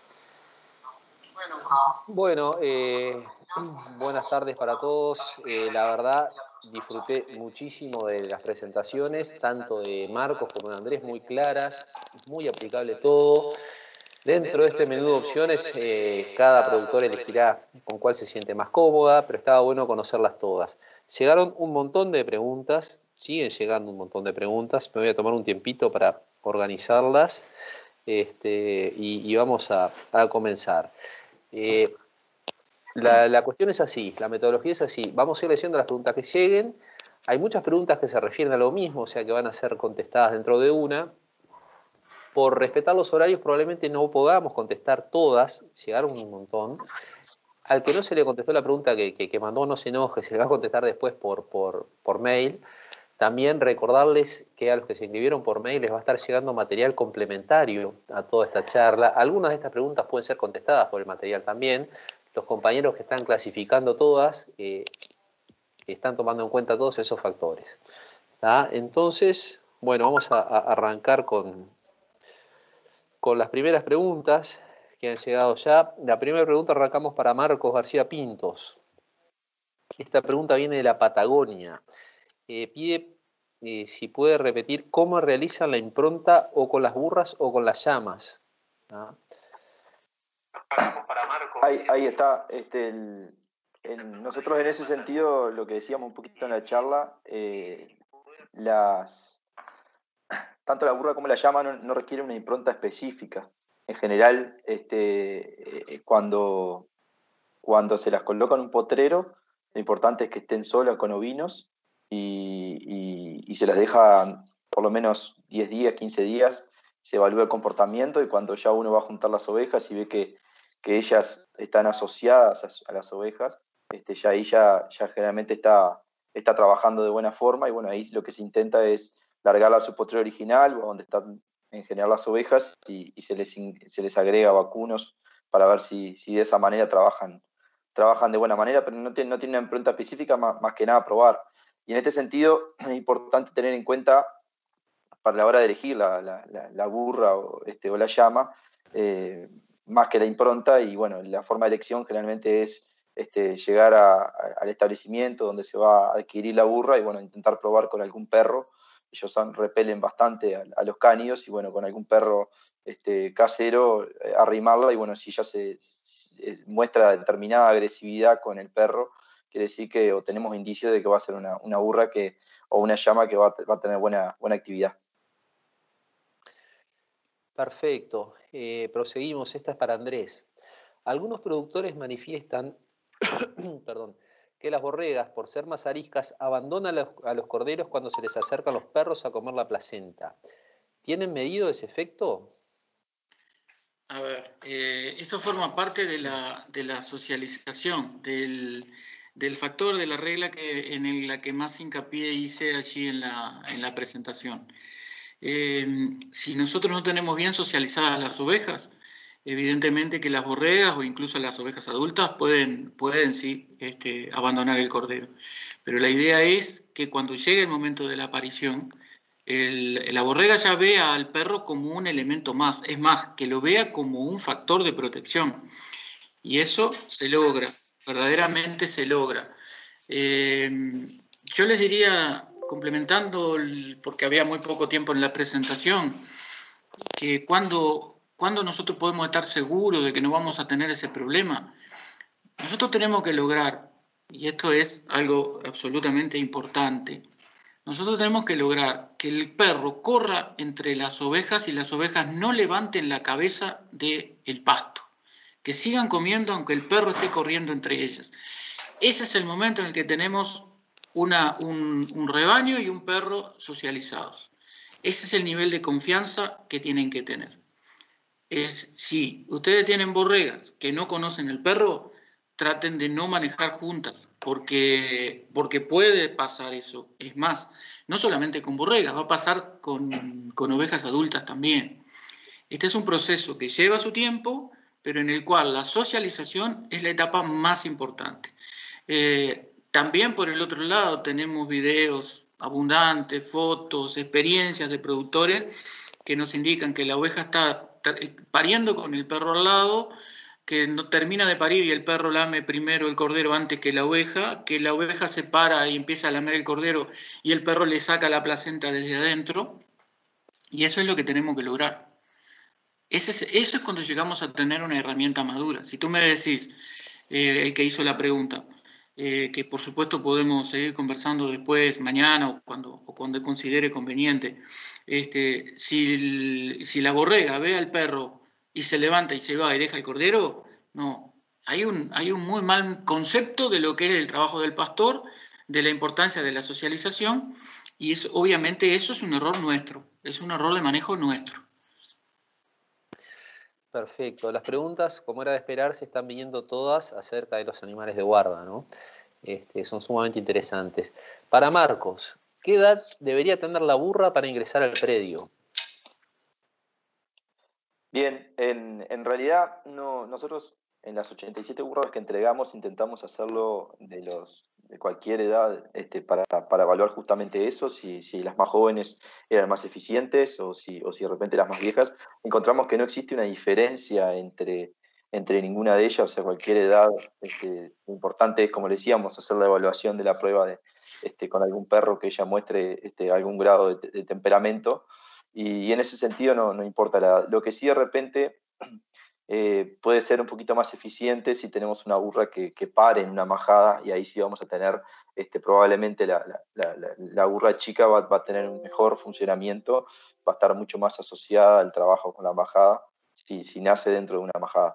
Bueno, buenas tardes para todos. La verdad, disfruté muchísimo de las presentaciones, tanto de Marcos como de Andrés, muy claras, muy aplicable todo. Dentro de este menú de opciones, cada productor elegirá con cuál se siente más cómoda, pero estaba bueno conocerlas todas. Llegaron un montón de preguntas, siguen llegando un montón de preguntas. Me voy a tomar un tiempito para organizarlas, y vamos a comenzar. La cuestión es así, la metodología es así. Vamos a ir leyendo las preguntas que lleguen. Hay muchas preguntas que se refieren a lo mismo, o sea que van a ser contestadas dentro de una. Por respetar los horarios probablemente no podamos contestar todas, llegaron un montón. Al que no se le contestó la pregunta que mandó, no se enoje, se le va a contestar después por mail. También recordarles que a los que se inscribieron por mail les va a estar llegando material complementario a toda esta charla. Algunas de estas preguntas pueden ser contestadas por el material también. Los compañeros que están clasificando todas están tomando en cuenta todos esos factores. ¿Tá? Entonces, bueno, vamos a arrancar con las primeras preguntas que han llegado ya. La primera pregunta arrancamos para Marcos García Pintos. Esta pregunta viene de la Patagonia. Pide si puede repetir cómo realizan la impronta, o con las burras o con las llamas. ¿Ah? Para Marcos. Ahí está. Nosotros en ese sentido, lo que decíamos un poquito en la charla, tanto la burra como la llama no requieren una impronta específica. En general, cuando se las coloca en un potrero, lo importante es que estén solas con ovinos, y se las deja por lo menos 10 días, 15 días, se evalúa el comportamiento, y cuando ya uno va a juntar las ovejas y ve que ellas están asociadas a las ovejas, ya ahí ya generalmente está trabajando de buena forma, y bueno, ahí lo que se intenta es largarla a su potrero original, donde están en general las ovejas, y se les agrega vacunos para ver si de esa manera trabajan de buena manera, pero no tiene una impronta específica, más que nada probar. Y en este sentido es importante tener en cuenta, para la hora de elegir la burra o la llama, más que la impronta, y bueno, la forma de elección generalmente es llegar al establecimiento donde se va a adquirir la burra, y bueno, intentar probar con algún perro. Ellos repelen bastante a los cánidos, y bueno, con algún perro casero, arrimarla, y bueno, si ya se muestra determinada agresividad con el perro, quiere decir que o tenemos indicios de que va a ser una burra o una llama que va a tener buena actividad. Perfecto. Proseguimos. Esta es para Andrés. Algunos productores manifiestan perdón, que las borregas, por ser más ariscas, abandonan a los corderos cuando se les acercan los perros a comer la placenta. ¿Tienen medido ese efecto? A ver, eso forma parte de la socialización, del factor, de la regla en la que más hincapié hice allí en la presentación. Si nosotros no tenemos bien socializadas las ovejas, evidentemente que las borregas o incluso las ovejas adultas pueden sí, abandonar el cordero. Pero la idea es que cuando llegue el momento de la aparición, la borrega ya vea al perro como un elemento más, es más, que lo vea como un factor de protección. Y eso se logra, verdaderamente se logra. Yo les diría, complementando, porque había muy poco tiempo en la presentación, que cuando nosotros podemos estar seguros de que no vamos a tener ese problema, nosotros tenemos que lograr, y esto es algo absolutamente importante, nosotros tenemos que lograr que el perro corra entre las ovejas y las ovejas no levanten la cabeza del pasto, que sigan comiendo aunque el perro esté corriendo entre ellas. Ese es el momento en el que tenemos un rebaño y un perro socializados. Ese es el nivel de confianza que tienen que tener. Si ustedes tienen borregas que no conocen el perro, traten de no manejar juntas, porque puede pasar eso. Es más, no solamente con borregas, va a pasar con ovejas adultas también. Este es un proceso que lleva su tiempo, pero en el cual la socialización es la etapa más importante. También por el otro lado tenemos videos abundantes, fotos, experiencias de productores que nos indican que la oveja está pariendo con el perro al lado, que no termina de parir y el perro lame primero el cordero antes que la oveja se para y empieza a lamer el cordero y el perro le saca la placenta desde adentro, y eso es lo que tenemos que lograr. Eso es cuando llegamos a tener una herramienta madura. Si tú me decís, el que hizo la pregunta, que por supuesto podemos seguir conversando después, mañana o cuando considere conveniente, si la borrega ve al perro y se levanta y se va y deja el cordero, no. Hay un muy mal concepto de lo que es el trabajo del pastor, de la importancia de la socialización, y obviamente eso es un error nuestro, es un error de manejo nuestro. Perfecto. Las preguntas, como era de esperar, se están viniendo todas acerca de los animales de guarda, ¿no? Son sumamente interesantes. Para Marcos, ¿qué edad debería tener la burra para ingresar al predio? Bien, en realidad nosotros en las 87 burras que entregamos intentamos hacerlo de cualquier edad, para evaluar justamente eso, si las más jóvenes eran más eficientes o si de repente las más viejas. Encontramos que no existe una diferencia entre ninguna de ellas, o sea, cualquier edad. Lo importante es, como le decíamos, hacer la evaluación de la prueba con algún perro que ella muestre algún grado de temperamento. Y en ese sentido no importa la edad. Lo que sí de repente puede ser un poquito más eficiente si tenemos una burra que pare en una majada, y ahí sí vamos a tener, probablemente la burra chica va a tener un mejor funcionamiento, va a estar mucho más asociada al trabajo con la majada, si nace dentro de una majada.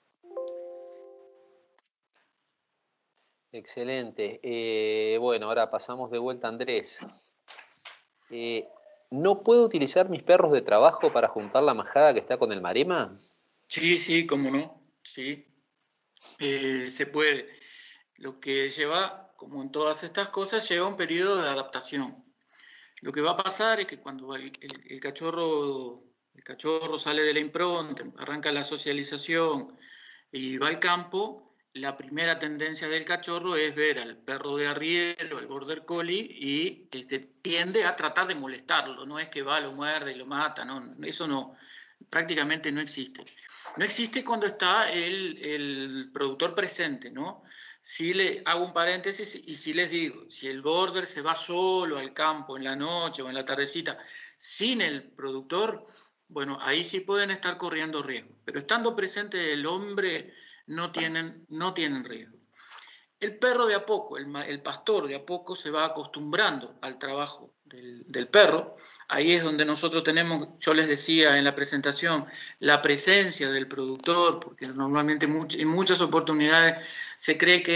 Excelente. Bueno, ahora pasamos de vuelta a Andrés. ¿No puedo utilizar mis perros de trabajo para juntar la majada que está con el marema? Sí, cómo no, sí. Se puede. Lo que lleva, como en todas estas cosas, lleva un periodo de adaptación. Lo que va a pasar es que cuando el cachorro sale de la impronta, arranca la socialización y va al campo, la primera tendencia del cachorro es ver al perro de arriero, al border collie, y tiende a tratar de molestarlo. No es que va, lo muerde y lo mata, no, eso no, prácticamente no existe. No existe cuando está el productor presente, ¿no? Si le hago un paréntesis y si les digo, si el border se va solo al campo en la noche o en la tardecita sin el productor, bueno, ahí sí pueden estar corriendo riesgo, pero estando presente el hombre no tienen riesgo. El perro de a poco, el pastor de a poco se va acostumbrando al trabajo del perro. Ahí es donde nosotros tenemos, yo les decía en la presentación, la presencia del productor, porque normalmente en muchas oportunidades se cree que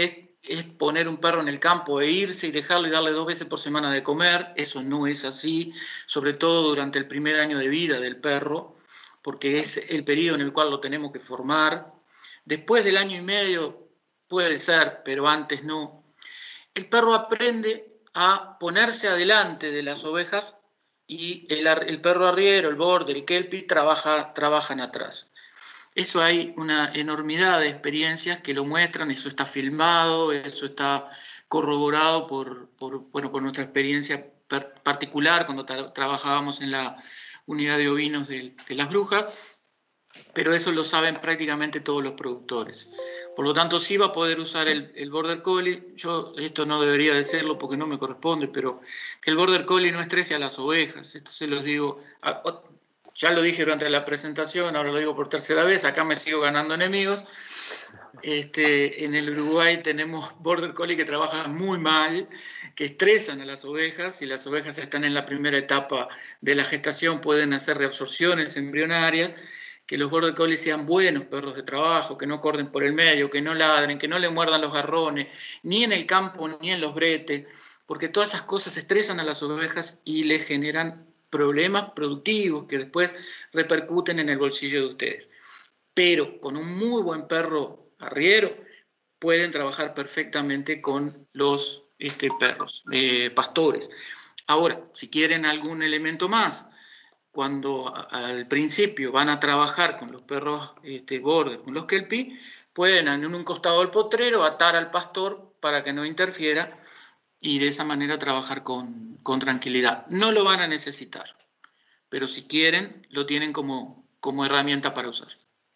es poner un perro en el campo e irse y dejarlo y darle 2 veces por semana de comer. Eso no es así, sobre todo durante el primer año de vida del perro, porque es el periodo en el cual lo tenemos que formar. Después del año y medio puede ser, pero antes no. El perro aprende a ponerse adelante de las ovejas y el perro arriero, el border, el kelpie trabajan atrás. Eso hay una enormidad de experiencias que lo muestran, eso está filmado, eso está corroborado por nuestra experiencia particular cuando trabajábamos en la unidad de ovinos de Las Brujas, pero eso lo saben prácticamente todos los productores. Por lo tanto, sí va a poder usar el Border Collie. Yo esto no debería decirlo porque no me corresponde, pero que el Border Collie no estrese a las ovejas. Esto se los digo, ya lo dije durante la presentación, ahora lo digo por tercera vez, acá me sigo ganando enemigos. En el Uruguay tenemos Border Collie que trabajan muy mal, que estresan a las ovejas. Si las ovejas están en la primera etapa de la gestación, pueden hacer reabsorciones embrionarias. Que los Border Collie sean buenos perros de trabajo, que no corren por el medio, que no ladren, que no le muerdan los garrones, ni en el campo ni en los bretes, porque todas esas cosas estresan a las ovejas y les generan problemas productivos que después repercuten en el bolsillo de ustedes. Pero con un muy buen perro arriero pueden trabajar perfectamente con los perros pastores. Ahora, si quieren algún elemento más, cuando al principio van a trabajar con los perros border, con los kelpie, pueden en un costado del potrero atar al pastor para que no interfiera y de esa manera trabajar con tranquilidad. No lo van a necesitar, pero si quieren, lo tienen como herramienta para usar.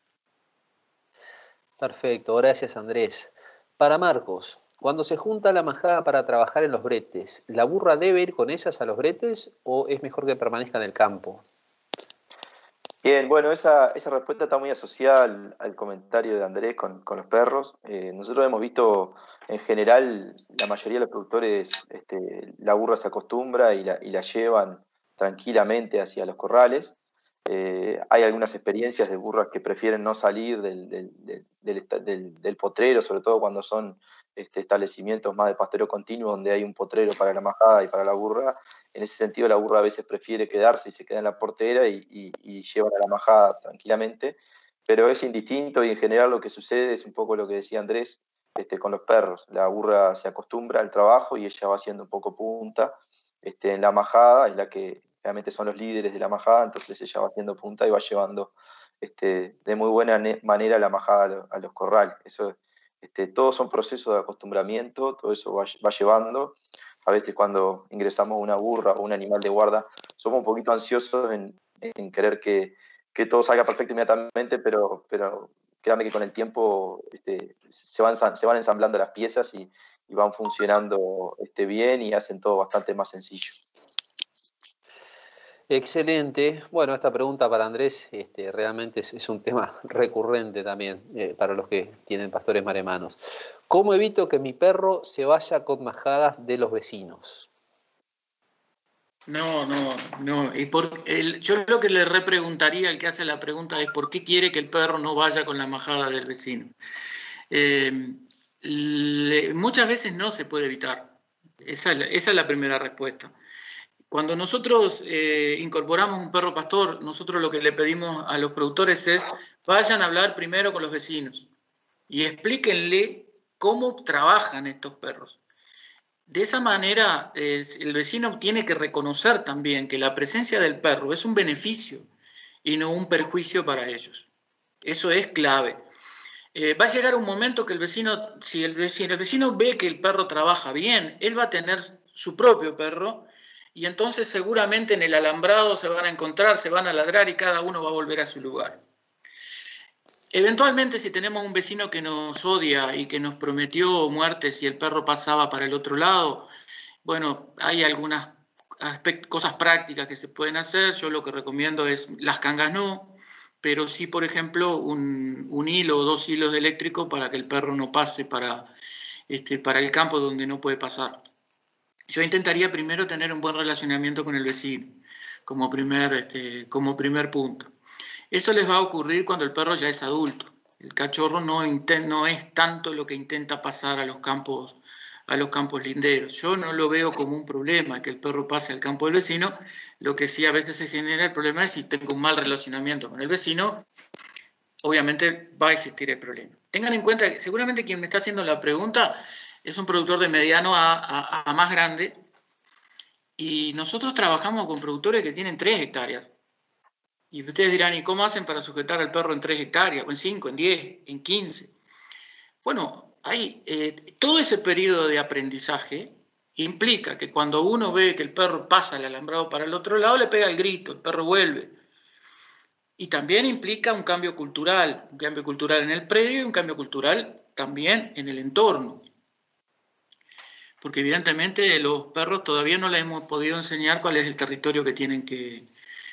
Perfecto, gracias Andrés. Para Marcos, cuando se junta la majada para trabajar en los bretes, ¿la burra debe ir con ellas a los bretes o es mejor que permanezca en el campo? Bien, bueno, esa respuesta está muy asociada al comentario de Andrés con los perros. Nosotros hemos visto, en general, la mayoría de los productores, la burra se acostumbra y la llevan tranquilamente hacia los corrales. Hay algunas experiencias de burras que prefieren no salir del potrero, sobre todo cuando son establecimientos más de pastoreo continuo, donde hay un potrero para la majada y para la burra. En ese sentido, la burra a veces prefiere quedarse y se queda en la portera y llevan a la majada tranquilamente, pero es indistinto y en general lo que sucede es un poco lo que decía Andrés con los perros. La burra se acostumbra al trabajo y ella va haciendo un poco punta en la majada, es la que realmente son los líderes de la majada, entonces ella va haciendo punta y va llevando de muy buena manera la majada a los corrales. Eso, todos son procesos de acostumbramiento, todo eso va llevando. A veces cuando ingresamos una burra o un animal de guarda, somos un poquito ansiosos en querer que todo salga perfecto inmediatamente, pero créanme que con el tiempo se van ensamblando las piezas y van funcionando bien y hacen todo bastante más sencillo. Excelente. Bueno, esta pregunta para Andrés realmente es un tema recurrente también para los que tienen pastores maremanos. ¿Cómo evito que mi perro se vaya con majadas de los vecinos? No. Yo lo que le repreguntaría al que hace la pregunta es ¿por qué quiere que el perro no vaya con la majada del vecino? Muchas veces no se puede evitar. Esa es la primera respuesta. Cuando nosotros incorporamos un perro pastor, nosotros lo que le pedimos a los productores es vayan a hablar primero con los vecinos y explíquenle cómo trabajan estos perros. De esa manera, el vecino tiene que reconocer también que la presencia del perro es un beneficio y no un perjuicio para ellos. Eso es clave. Va a llegar un momento que si el vecino ve que el perro trabaja bien, él va a tener su propio perro y entonces seguramente en el alambrado se van a encontrar, se van a ladrar y cada uno va a volver a su lugar. Eventualmente, si tenemos un vecino que nos odia y que nos prometió muerte si el perro pasaba para el otro lado, bueno, hay algunas cosas prácticas que se pueden hacer. Yo lo que recomiendo es las cangas no, pero sí, por ejemplo, un hilo o 2 hilos de eléctrico para que el perro no pase para el campo donde no puede pasar. Yo intentaría primero tener un buen relacionamiento con el vecino, como primer punto. Eso les va a ocurrir cuando el perro ya es adulto. El cachorro no es tanto lo que intenta pasar a los campos linderos. Yo no lo veo como un problema que el perro pase al campo del vecino. Lo que sí a veces se genera el problema es si tengo un mal relacionamiento con el vecino, obviamente va a existir el problema. Tengan en cuenta que seguramente quien me está haciendo la pregunta es un productor de mediano a más grande, y nosotros trabajamos con productores que tienen 3 hectáreas. Y ustedes dirán, ¿y cómo hacen para sujetar al perro en 3 hectáreas, o en 5, en 10, en 15? Bueno, todo ese periodo de aprendizaje implica que cuando uno ve que el perro pasa el alambrado para el otro lado, le pega el grito, el perro vuelve. Y también implica un cambio cultural en el predio y un cambio cultural también en el entorno. Porque evidentemente los perros todavía no les hemos podido enseñar cuál es el territorio que tienen que,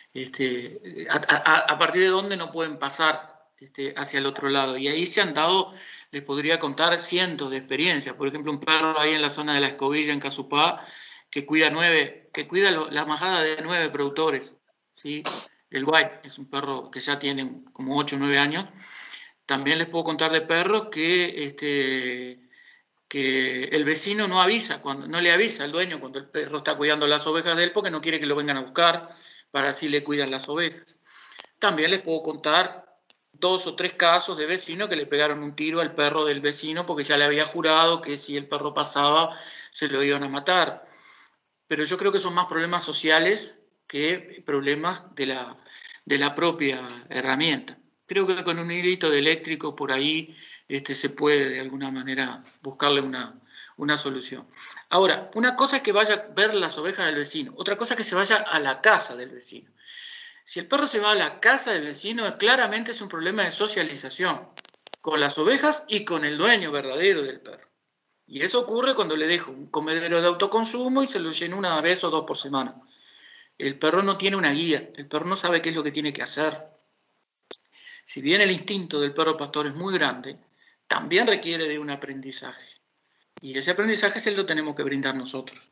a partir de dónde no pueden pasar hacia el otro lado. Y ahí se han dado, les podría contar cientos de experiencias. Por ejemplo, un perro ahí en la zona de la Escobilla, en Casupá, que cuida la majada de 9 productores, ¿sí? El White es un perro que ya tiene como 8 o 9 años. También les puedo contar de perros que el vecino no le avisa al dueño cuando el perro está cuidando las ovejas de él, porque no quiere que lo vengan a buscar, para así le cuidan las ovejas. También les puedo contar 2 o 3 casos de vecinos que le pegaron un tiro al perro del vecino porque ya le había jurado que si el perro pasaba se lo iban a matar. Pero yo creo que son más problemas sociales que problemas de la propia herramienta. Creo que con un hilito de eléctrico por ahí se puede de alguna manera buscarle una solución. Ahora, una cosa es que vaya a ver las ovejas del vecino, otra cosa es que se vaya a la casa del vecino. Si el perro se va a la casa del vecino, claramente es un problema de socialización con las ovejas y con el dueño verdadero del perro. Y eso ocurre cuando le dejo un comedero de autoconsumo y se lo lleno 1 vez o 2 por semana. El perro no tiene una guía, el perro no sabe qué es lo que tiene que hacer. Si bien el instinto del perro pastor es muy grande, también requiere de un aprendizaje. Y ese aprendizaje se lo tenemos que brindar nosotros.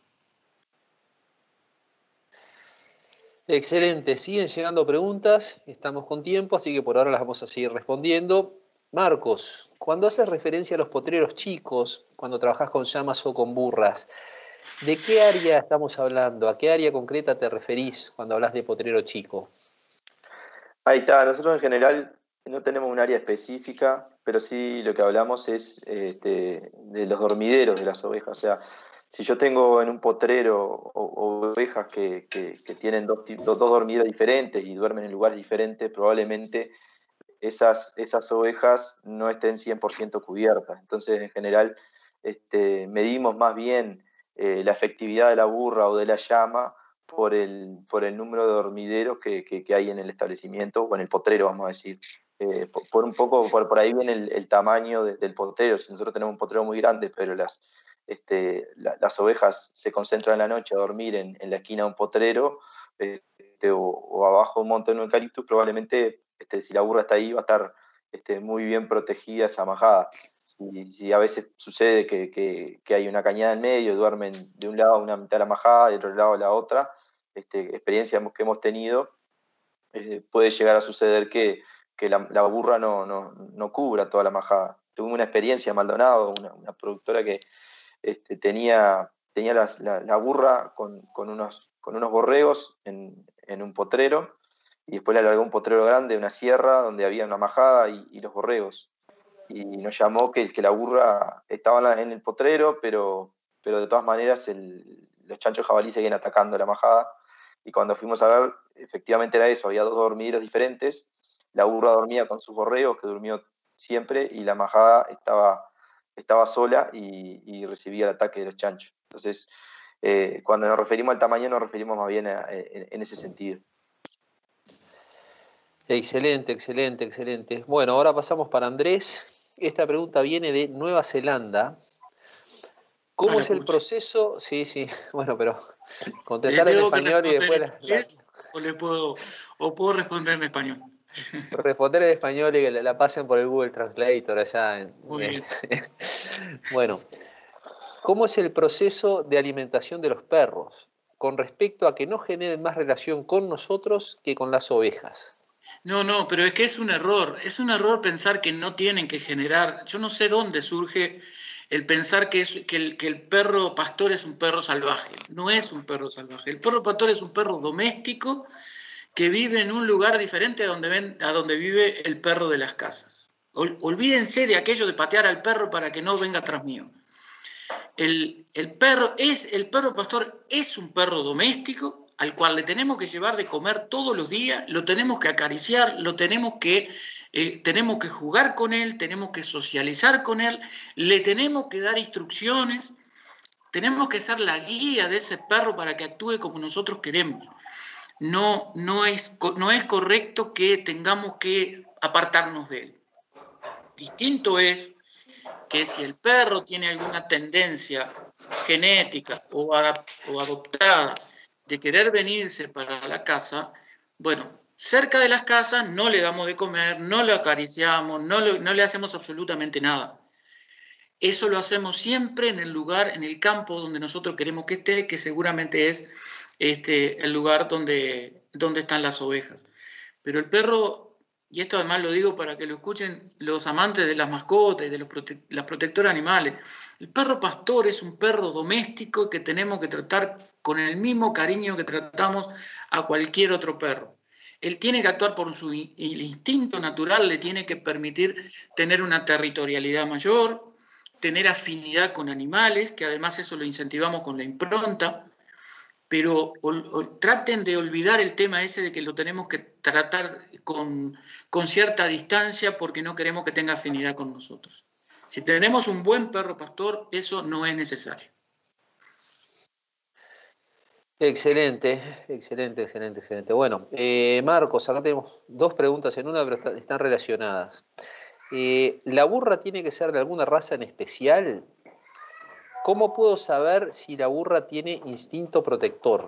Excelente, siguen llegando preguntas, estamos con tiempo, así que por ahora las vamos a seguir respondiendo. Marcos, cuando haces referencia a los potreros chicos, cuando trabajas con llamas o con burras, ¿de qué área estamos hablando? ¿A qué área concreta te referís cuando hablas de potrero chico? Ahí está, nosotros en general no tenemos un área específica, pero sí lo que hablamos es de los dormideros de las ovejas. O sea, si yo tengo en un potrero ovejas que tienen dos dormideros diferentes y duermen en lugares diferentes, probablemente esas ovejas no estén 100% cubiertas. Entonces, en general, medimos más bien la efectividad de la burra o de la llama por el número de dormideros que hay en el establecimiento, o en el potrero, vamos a decir. Un poco, por ahí viene el tamaño del potrero. Si nosotros tenemos un potrero muy grande, pero las ovejas se concentran en la noche a dormir en la esquina de un potrero, o abajo de un montón de eucaliptus, probablemente si la burra está ahí va a estar muy bien protegida esa majada. Si a veces sucede que hay una cañada en medio, duermen de un lado una mitad de la majada, de otro lado la otra, experiencias que hemos tenido, puede llegar a suceder que la burra no cubra toda la majada. Tuve una experiencia en Maldonado, una productora que tenía la burra con unos borregos en un potrero, y después le alargó un potrero grande, una sierra, donde había una majada y los borregos. Y nos llamó que la burra estaba en el potrero, pero de todas maneras los chanchos jabalí seguían atacando la majada. Y cuando fuimos a ver, efectivamente era eso, había 2 dormideros diferentes. La burra dormía con sus borregos, que durmió siempre, y la majada estaba sola y recibía el ataque de los chanchos. Entonces, cuando nos referimos al tamaño, nos referimos más bien en ese sentido. Excelente, excelente, excelente. Bueno, ahora pasamos para Andrés. Esta pregunta viene de Nueva Zelanda. ¿Cómo es el proceso? Sí, bueno, pero contestar en español y después... ¿O puedo responder en español? Responder en español y que la pasen por el Google Translator allá. Muy bien. Bueno, ¿cómo es el proceso de alimentación de los perros con respecto a que no generen más relación con nosotros que con las ovejas? No, pero es que es un error pensar que no tienen que generar, yo no sé dónde surge el pensar que el perro pastor es un perro salvaje, no es un perro salvaje, el perro pastor es un perro doméstico que vive en un lugar diferente a donde vive el perro de las casas. Olvídense de aquello de patear al perro para que no venga atrás mío. El perro pastor es un perro doméstico al cual le tenemos que llevar de comer todos los días, lo tenemos que acariciar, tenemos que jugar con él, tenemos que socializar con él, le tenemos que dar instrucciones, tenemos que ser la guía de ese perro para que actúe como nosotros queremos. No es correcto que tengamos que apartarnos de él. Distinto es que si el perro tiene alguna tendencia genética o adoptada de querer venirse para la casa, bueno, cerca de las casas no le damos de comer, no lo acariciamos, no le hacemos absolutamente nada. Eso lo hacemos siempre en el lugar, en el campo donde nosotros queremos que esté, que seguramente es el lugar donde están las ovejas. Pero el perro, y esto además lo digo para que lo escuchen los amantes de las mascotas y de las protectoras animales, el perro pastor es un perro doméstico que tenemos que tratar con el mismo cariño que tratamos a cualquier otro perro. Él tiene que actuar por el instinto natural, le tiene que permitir tener una territorialidad mayor, tener afinidad con animales, que además eso lo incentivamos con la impronta, pero traten de olvidar el tema ese de que lo tenemos que tratar con cierta distancia porque no queremos que tenga afinidad con nosotros. Si tenemos un buen perro pastor, eso no es necesario. Excelente. Bueno, Marcos, acá tenemos dos preguntas en una, pero están relacionadas. ¿La burra tiene que ser de alguna raza en especial? ¿Cómo puedo saber si la burra tiene instinto protector?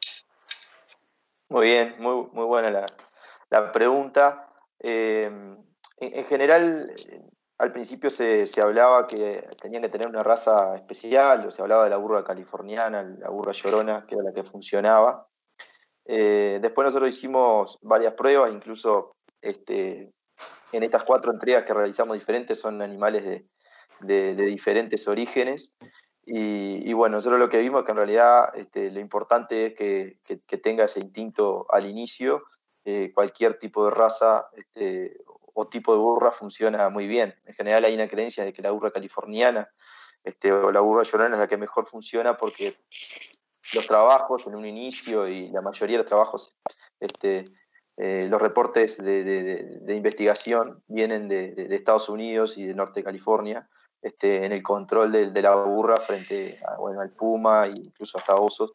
Muy bien, muy buena la pregunta. En general, al principio se hablaba que tenían que tener una raza especial, o se hablaba de la burra californiana, la burra llorona, que era la que funcionaba. Después nosotros hicimos varias pruebas, incluso en estas 4 entregas que realizamos diferentes son animales de diferentes orígenes. Y bueno, nosotros lo que vimos es que en realidad lo importante es que tenga ese instinto al inicio. Cualquier tipo de raza o tipo de burra funciona muy bien. En general hay una creencia de que la burra californiana o la burra llorona es la que mejor funciona porque los trabajos en un inicio y la mayoría de los trabajos, los reportes de investigación vienen de Estados Unidos y de Norte de California, en el control de la burra frente al puma e incluso hasta osos.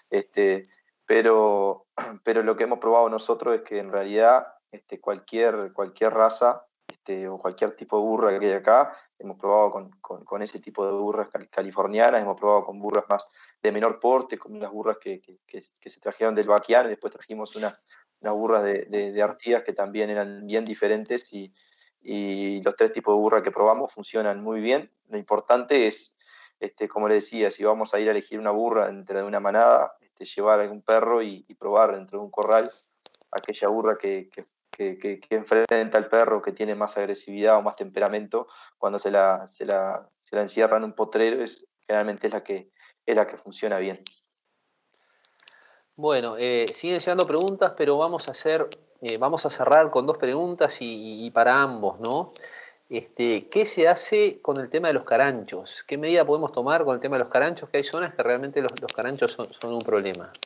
Pero lo que hemos probado nosotros es que en realidad cualquier raza o cualquier tipo de burra que hay acá, hemos probado con ese tipo de burras californianas, hemos probado con burras más de menor porte, como las burras que se trajeron del Baquiano, y después trajimos unas burras de Artigas que también eran bien diferentes, y los 3 tipos de burras que probamos funcionan muy bien. Lo importante es, como le decía, si vamos a ir a elegir una burra dentro de una manada, llevar a algún perro y probar dentro de un corral aquella burra que enfrenta al perro, que tiene más agresividad o más temperamento. Cuando se la encierra en un potrero, generalmente es la que funciona bien. Bueno, siguen llegando preguntas, pero vamos a cerrar con 2 preguntas y para ambos, ¿no? ¿Qué se hace con el tema de los caranchos? ¿Qué medida podemos tomar con el tema de los caranchos? Que hay zonas que realmente los caranchos son un problema.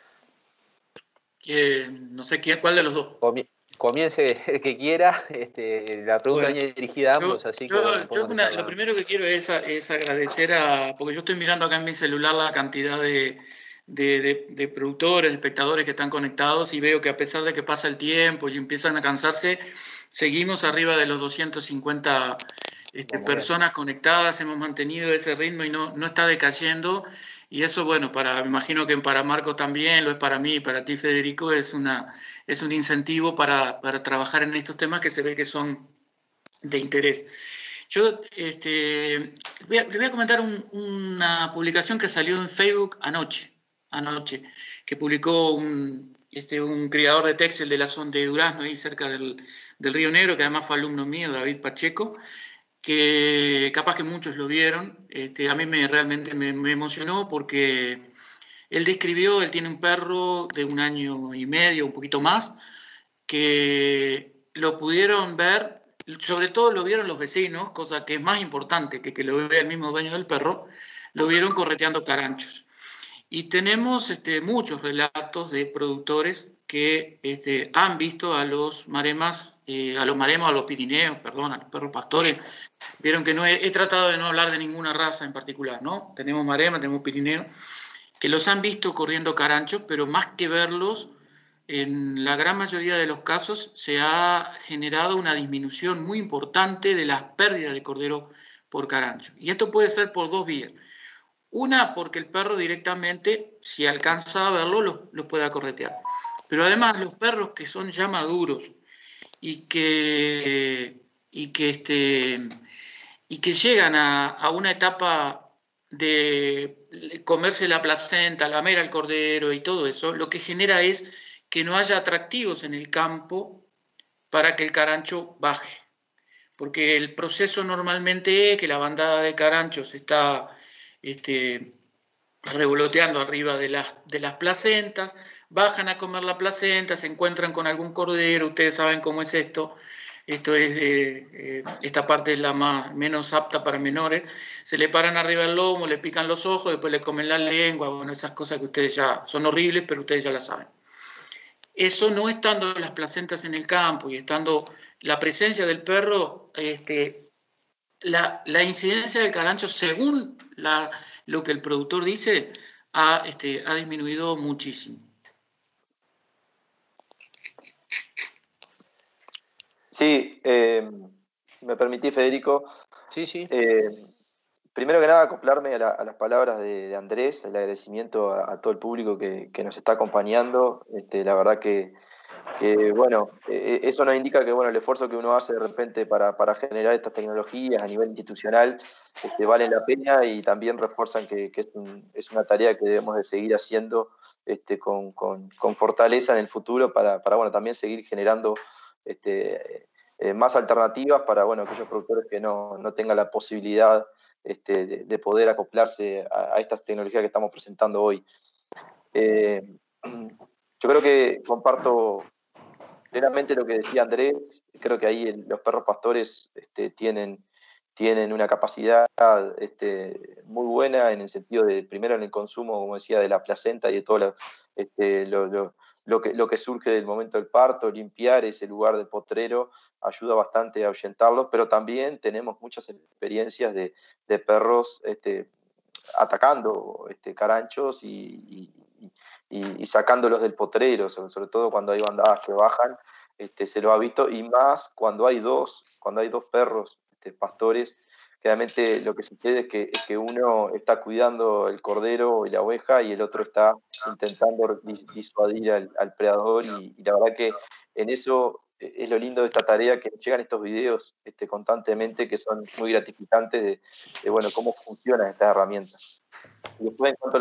No sé cuál de los dos. Comience el que quiera. La pregunta viene dirigida a ambos, así que lo primero que quiero es agradecer porque yo estoy mirando acá en mi celular la cantidad de productores, de espectadores que están conectados, y veo que a pesar de que pasa el tiempo y empiezan a cansarse, seguimos arriba de los 250 personas conectadas, hemos mantenido ese ritmo y no está decayendo. Y eso, bueno, me imagino que para Marco también, lo es para mí y para ti, Federico, es un incentivo para trabajar en estos temas que se ve que son de interés. Yo le voy a comentar una publicación que salió en Facebook anoche, que publicó un un criador de Texel de la zona de Durazno, ahí cerca del Río Negro, que además fue alumno mío, David Pacheco, que capaz que muchos lo vieron. A mí realmente me emocionó porque él describió, él tiene un perro de 1 año y medio, un poquito más, que lo pudieron ver, sobre todo lo vieron los vecinos, cosa que es más importante que lo vea el mismo dueño del perro, lo vieron correteando caranchos. Y tenemos muchos relatos de productores que han visto a los maremas, a los Pirineos, perdón, a los perros pastores. Vieron que no he tratado de no hablar de ninguna raza en particular, ¿no? Tenemos marema, tenemos pirineo, que los han visto corriendo caranchos, pero más que verlos, en la gran mayoría de los casos se ha generado una disminución muy importante de las pérdidas de cordero por carancho. Y esto puede ser por 2 vías. Una, porque el perro directamente, si alcanza a verlo, lo pueda corretear. Pero además los perros que son ya maduros y que llegan a una etapa de comerse la placenta, lamer al cordero y todo eso, lo que genera es que no haya atractivos en el campo para que el carancho baje. Porque el proceso normalmente es que la bandada de caranchos está revoloteando arriba de las placentas, bajan a comer la placenta, se encuentran con algún cordero, ustedes saben cómo es esto. Esta parte es la menos apta para menores. Se le paran arriba el lomo, le pican los ojos, después le comen la lengua, bueno, esas cosas que ustedes ya son horribles, pero ustedes ya las saben. Eso no estando las placentas en el campo y estando la presencia del perro, la incidencia del carancho, según lo que el productor dice, ha disminuido muchísimo. Sí, si me permitís, Federico. Sí. Primero que nada, acoplarme a las palabras de Andrés, el agradecimiento a todo el público que nos está acompañando. La verdad que bueno, eso nos indica que bueno, el esfuerzo que uno hace de repente para generar estas tecnologías a nivel institucional vale la pena, y también refuerzan que es una tarea que debemos de seguir haciendo con fortaleza en el futuro para bueno, también seguir generando más alternativas para bueno, aquellos productores que no tengan la posibilidad de poder acoplarse a estas tecnologías que estamos presentando hoy. Yo creo que comparto plenamente lo que decía Andrés. Creo que ahí los perros pastores tienen una capacidad muy buena en el sentido de, primero en el consumo, como decía, de la placenta y de todo lo que surge del momento del parto. Limpiar ese lugar de potrero ayuda bastante a ahuyentarlos, pero también tenemos muchas experiencias de perros atacando caranchos y sacándolos del potrero, sobre todo cuando hay bandadas que bajan. Se lo ha visto, y más cuando hay dos perros pastores. Claramente lo que sucede es que uno está cuidando el cordero y la oveja y el otro está intentando disuadir al predador, y la verdad que en eso es lo lindo de esta tarea, que llegan estos videos constantemente, que son muy gratificantes de bueno, cómo funcionan estas herramientas. Y después, en cuanto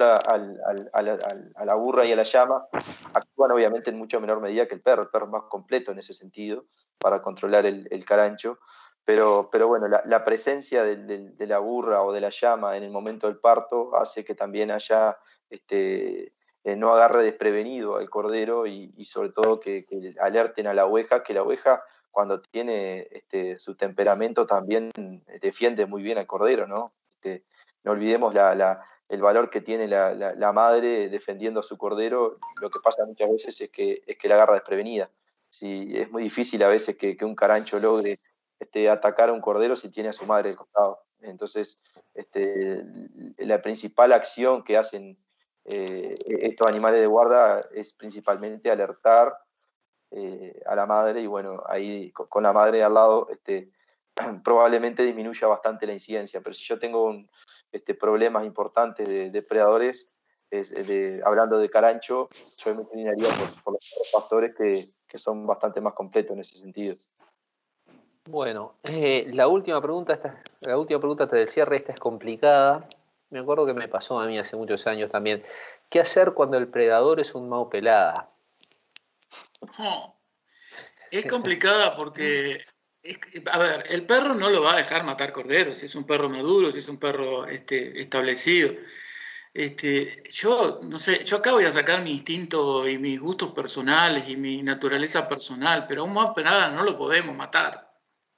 a la burra y a la llama, actúan obviamente en mucho menor medida que el perro. El perro es más completo en ese sentido para controlar el carancho, pero bueno, la presencia de la burra o de la llama en el momento del parto hace que también haya, no agarre desprevenido al cordero, y sobre todo que alerten a la oveja, que la oveja, cuando tiene su temperamento, también defiende muy bien al cordero, ¿no? No olvidemos el valor que tiene la madre defendiendo a su cordero. Lo que pasa muchas veces es que la agarra desprevenida. Sí, es muy difícil a veces que un carancho logre atacar a un cordero si tiene a su madre al costado. Entonces, la principal acción que hacen estos animales de guarda es principalmente alertar a la madre, y bueno, ahí con la madre al lado probablemente disminuya bastante la incidencia. Pero si yo tengo problemas importantes de depredadores, hablando de carancho, yo me inclinaría por los pastores, que son bastante más completos en ese sentido. Bueno, la última pregunta del cierre, esta es complicada. Me acuerdo que me pasó a mí hace muchos años también. ¿Qué hacer cuando el predador es un mau pelada? Oh, es complicada porque, a ver, el perro no lo va a dejar matar corderos, si es un perro maduro, si es un perro establecido. Yo, no sé, yo acá voy a sacar mi instinto y mis gustos personales y mi naturaleza personal, pero aún más que nada no lo podemos matar.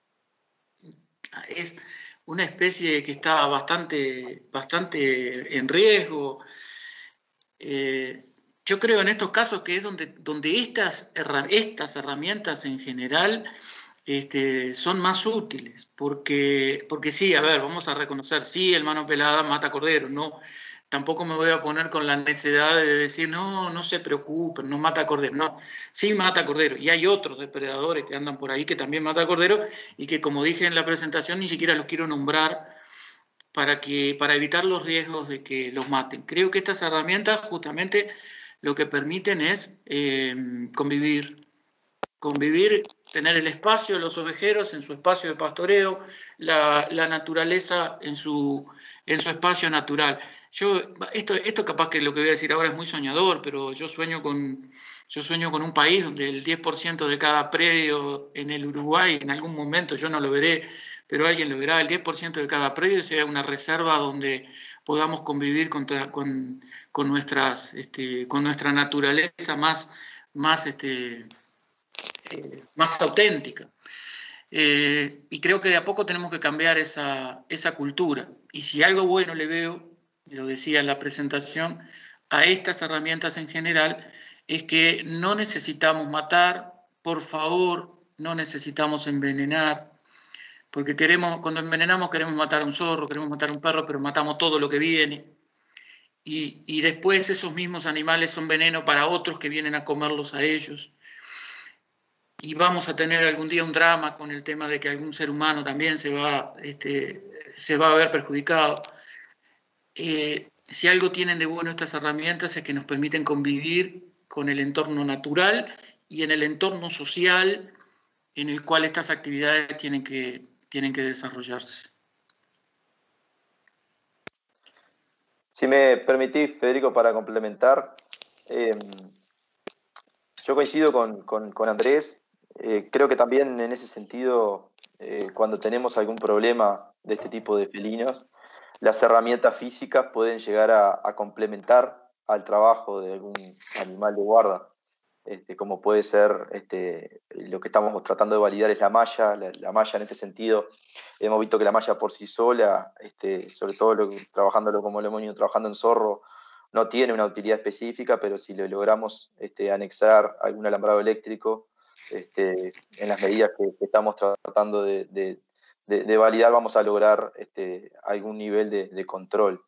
Es una especie que está bastante en riesgo. Eh, yo creo en estos casos que es donde estas herramientas en general son más útiles, porque sí, a ver, vamos a reconocer, sí, el mano pelada mata cordero, no, tampoco me voy a poner con la necedad de decir, no, no se preocupen, no mata cordero, no, sí mata cordero, y hay otros depredadores que andan por ahí que también mata cordero, y que como dije en la presentación, ni siquiera los quiero nombrar para evitar los riesgos de que los maten. Creo que estas herramientas justamente lo que permiten es convivir, tener el espacio de los ovejeros en su espacio de pastoreo, la naturaleza en su espacio natural. Esto capaz que lo que voy a decir ahora es muy soñador, pero yo sueño con un país donde el 10% de cada predio en el Uruguay, en algún momento, yo no lo veré, pero alguien lo verá, el 10% de cada predio sea una reserva donde podamos convivir con nuestra naturaleza más auténtica. Y creo que de a poco tenemos que cambiar esa cultura. Y si algo bueno le veo, lo decía en la presentación, a estas herramientas en general, es que no necesitamos matar, por favor, no necesitamos envenenar, porque cuando envenenamos queremos matar a un zorro, queremos matar a un perro, pero matamos todo lo que viene. Y después esos mismos animales son veneno para otros que vienen a comerlos a ellos. Y vamos a tener algún día un drama con el tema de que algún ser humano también se va a ver perjudicado. Si algo tienen de bueno estas herramientas es que nos permiten convivir con el entorno natural y en el entorno social en el cual estas actividades tienen que desarrollarse. Si me permitís, Federico, para complementar, yo coincido con Andrés. Creo que también en ese sentido, cuando tenemos algún problema de este tipo de felinos, las herramientas físicas pueden llegar a complementar al trabajo de algún animal de guarda. Como puede ser lo que estamos tratando de validar es la malla. La malla en este sentido, hemos visto que la malla por sí sola, sobre todo trabajándolo como lo hemos venido trabajando en zorro, no tiene una utilidad específica, pero si le logramos anexar algún alambrado eléctrico en las medidas que estamos tratando de validar, vamos a lograr algún nivel de control.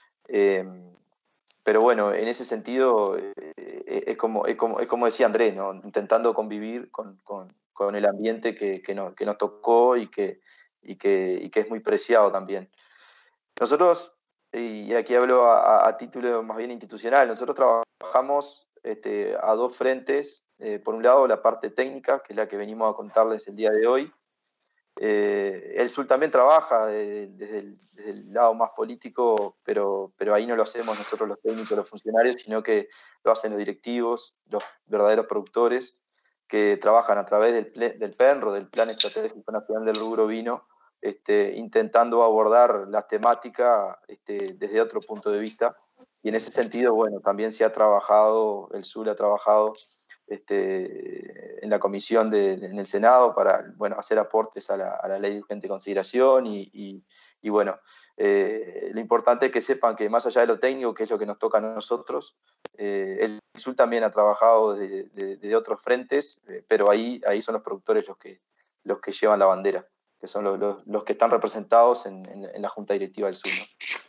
Pero bueno, en ese sentido, es como decía Andrés, ¿no? Intentando convivir con el ambiente que nos tocó y que es muy preciado también. Nosotros, y aquí hablo a título más bien institucional, nosotros trabajamos a dos frentes. Por un lado, la parte técnica, que es la que venimos a contarles el día de hoy. El SUL también trabaja desde el lado más político, pero ahí no lo hacemos nosotros los técnicos, los funcionarios, sino que lo hacen los directivos, los verdaderos productores, que trabajan a través del PENRO, del Plan Estratégico Nacional del Rubro Vino, intentando abordar la temática desde otro punto de vista. Y en ese sentido, bueno, también se ha trabajado, el SUL ha trabajado en la comisión en el Senado para hacer aportes a la ley de urgente consideración y bueno, lo importante es que sepan que más allá de lo técnico, que es lo que nos toca a nosotros, el SUL también ha trabajado de otros frentes, pero ahí son los productores los que llevan la bandera, que son los que están representados en la Junta Directiva del SUL, ¿no?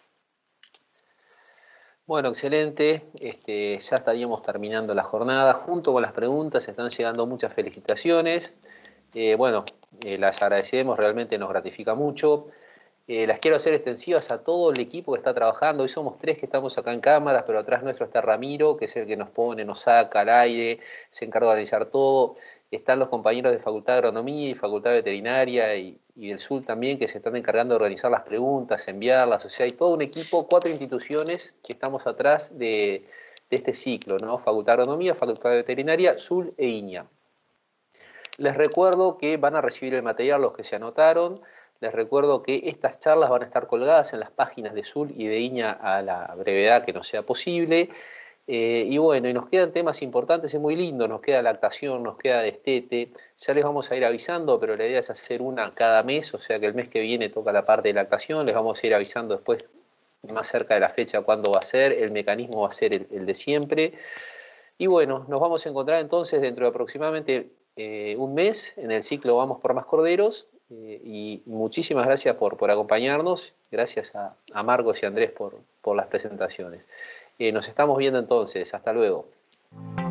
Bueno, excelente. Ya estaríamos terminando la jornada. Junto con las preguntas están llegando muchas felicitaciones. Las agradecemos, realmente nos gratifica mucho. Las quiero hacer extensivas a todo el equipo que está trabajando. Hoy somos 3 que estamos acá en cámaras, pero atrás nuestro está Ramiro, que es el que nos pone, nos saca al aire, se encarga de organizar todo. Están los compañeros de Facultad de Agronomía y Facultad Veterinaria y del SUL también, que se están encargando de organizar las preguntas, enviarlas. O sea, hay todo un equipo, 4 instituciones que estamos atrás de de este ciclo, ¿no? Facultad de Agronomía, Facultad de Veterinaria, SUL e INIA. Les recuerdo que van a recibir el material los que se anotaron. Les recuerdo que estas charlas van a estar colgadas en las páginas de SUL y de INIA a la brevedad que nos sea posible. Y bueno, y nos quedan temas importantes y muy lindos. Nos queda lactación, nos queda destete. Ya les vamos a ir avisando, pero la idea es hacer una cada mes, o sea que el mes que viene toca la parte de lactación. Les vamos a ir avisando después, más cerca de la fecha, cuándo va a ser. El mecanismo va a ser el de siempre. Y bueno, nos vamos a encontrar entonces dentro de aproximadamente un mes en el ciclo Vamos por Más Corderos. Y muchísimas gracias por acompañarnos. Gracias a Marcos y Andrés por las presentaciones. Nos estamos viendo entonces. Hasta luego.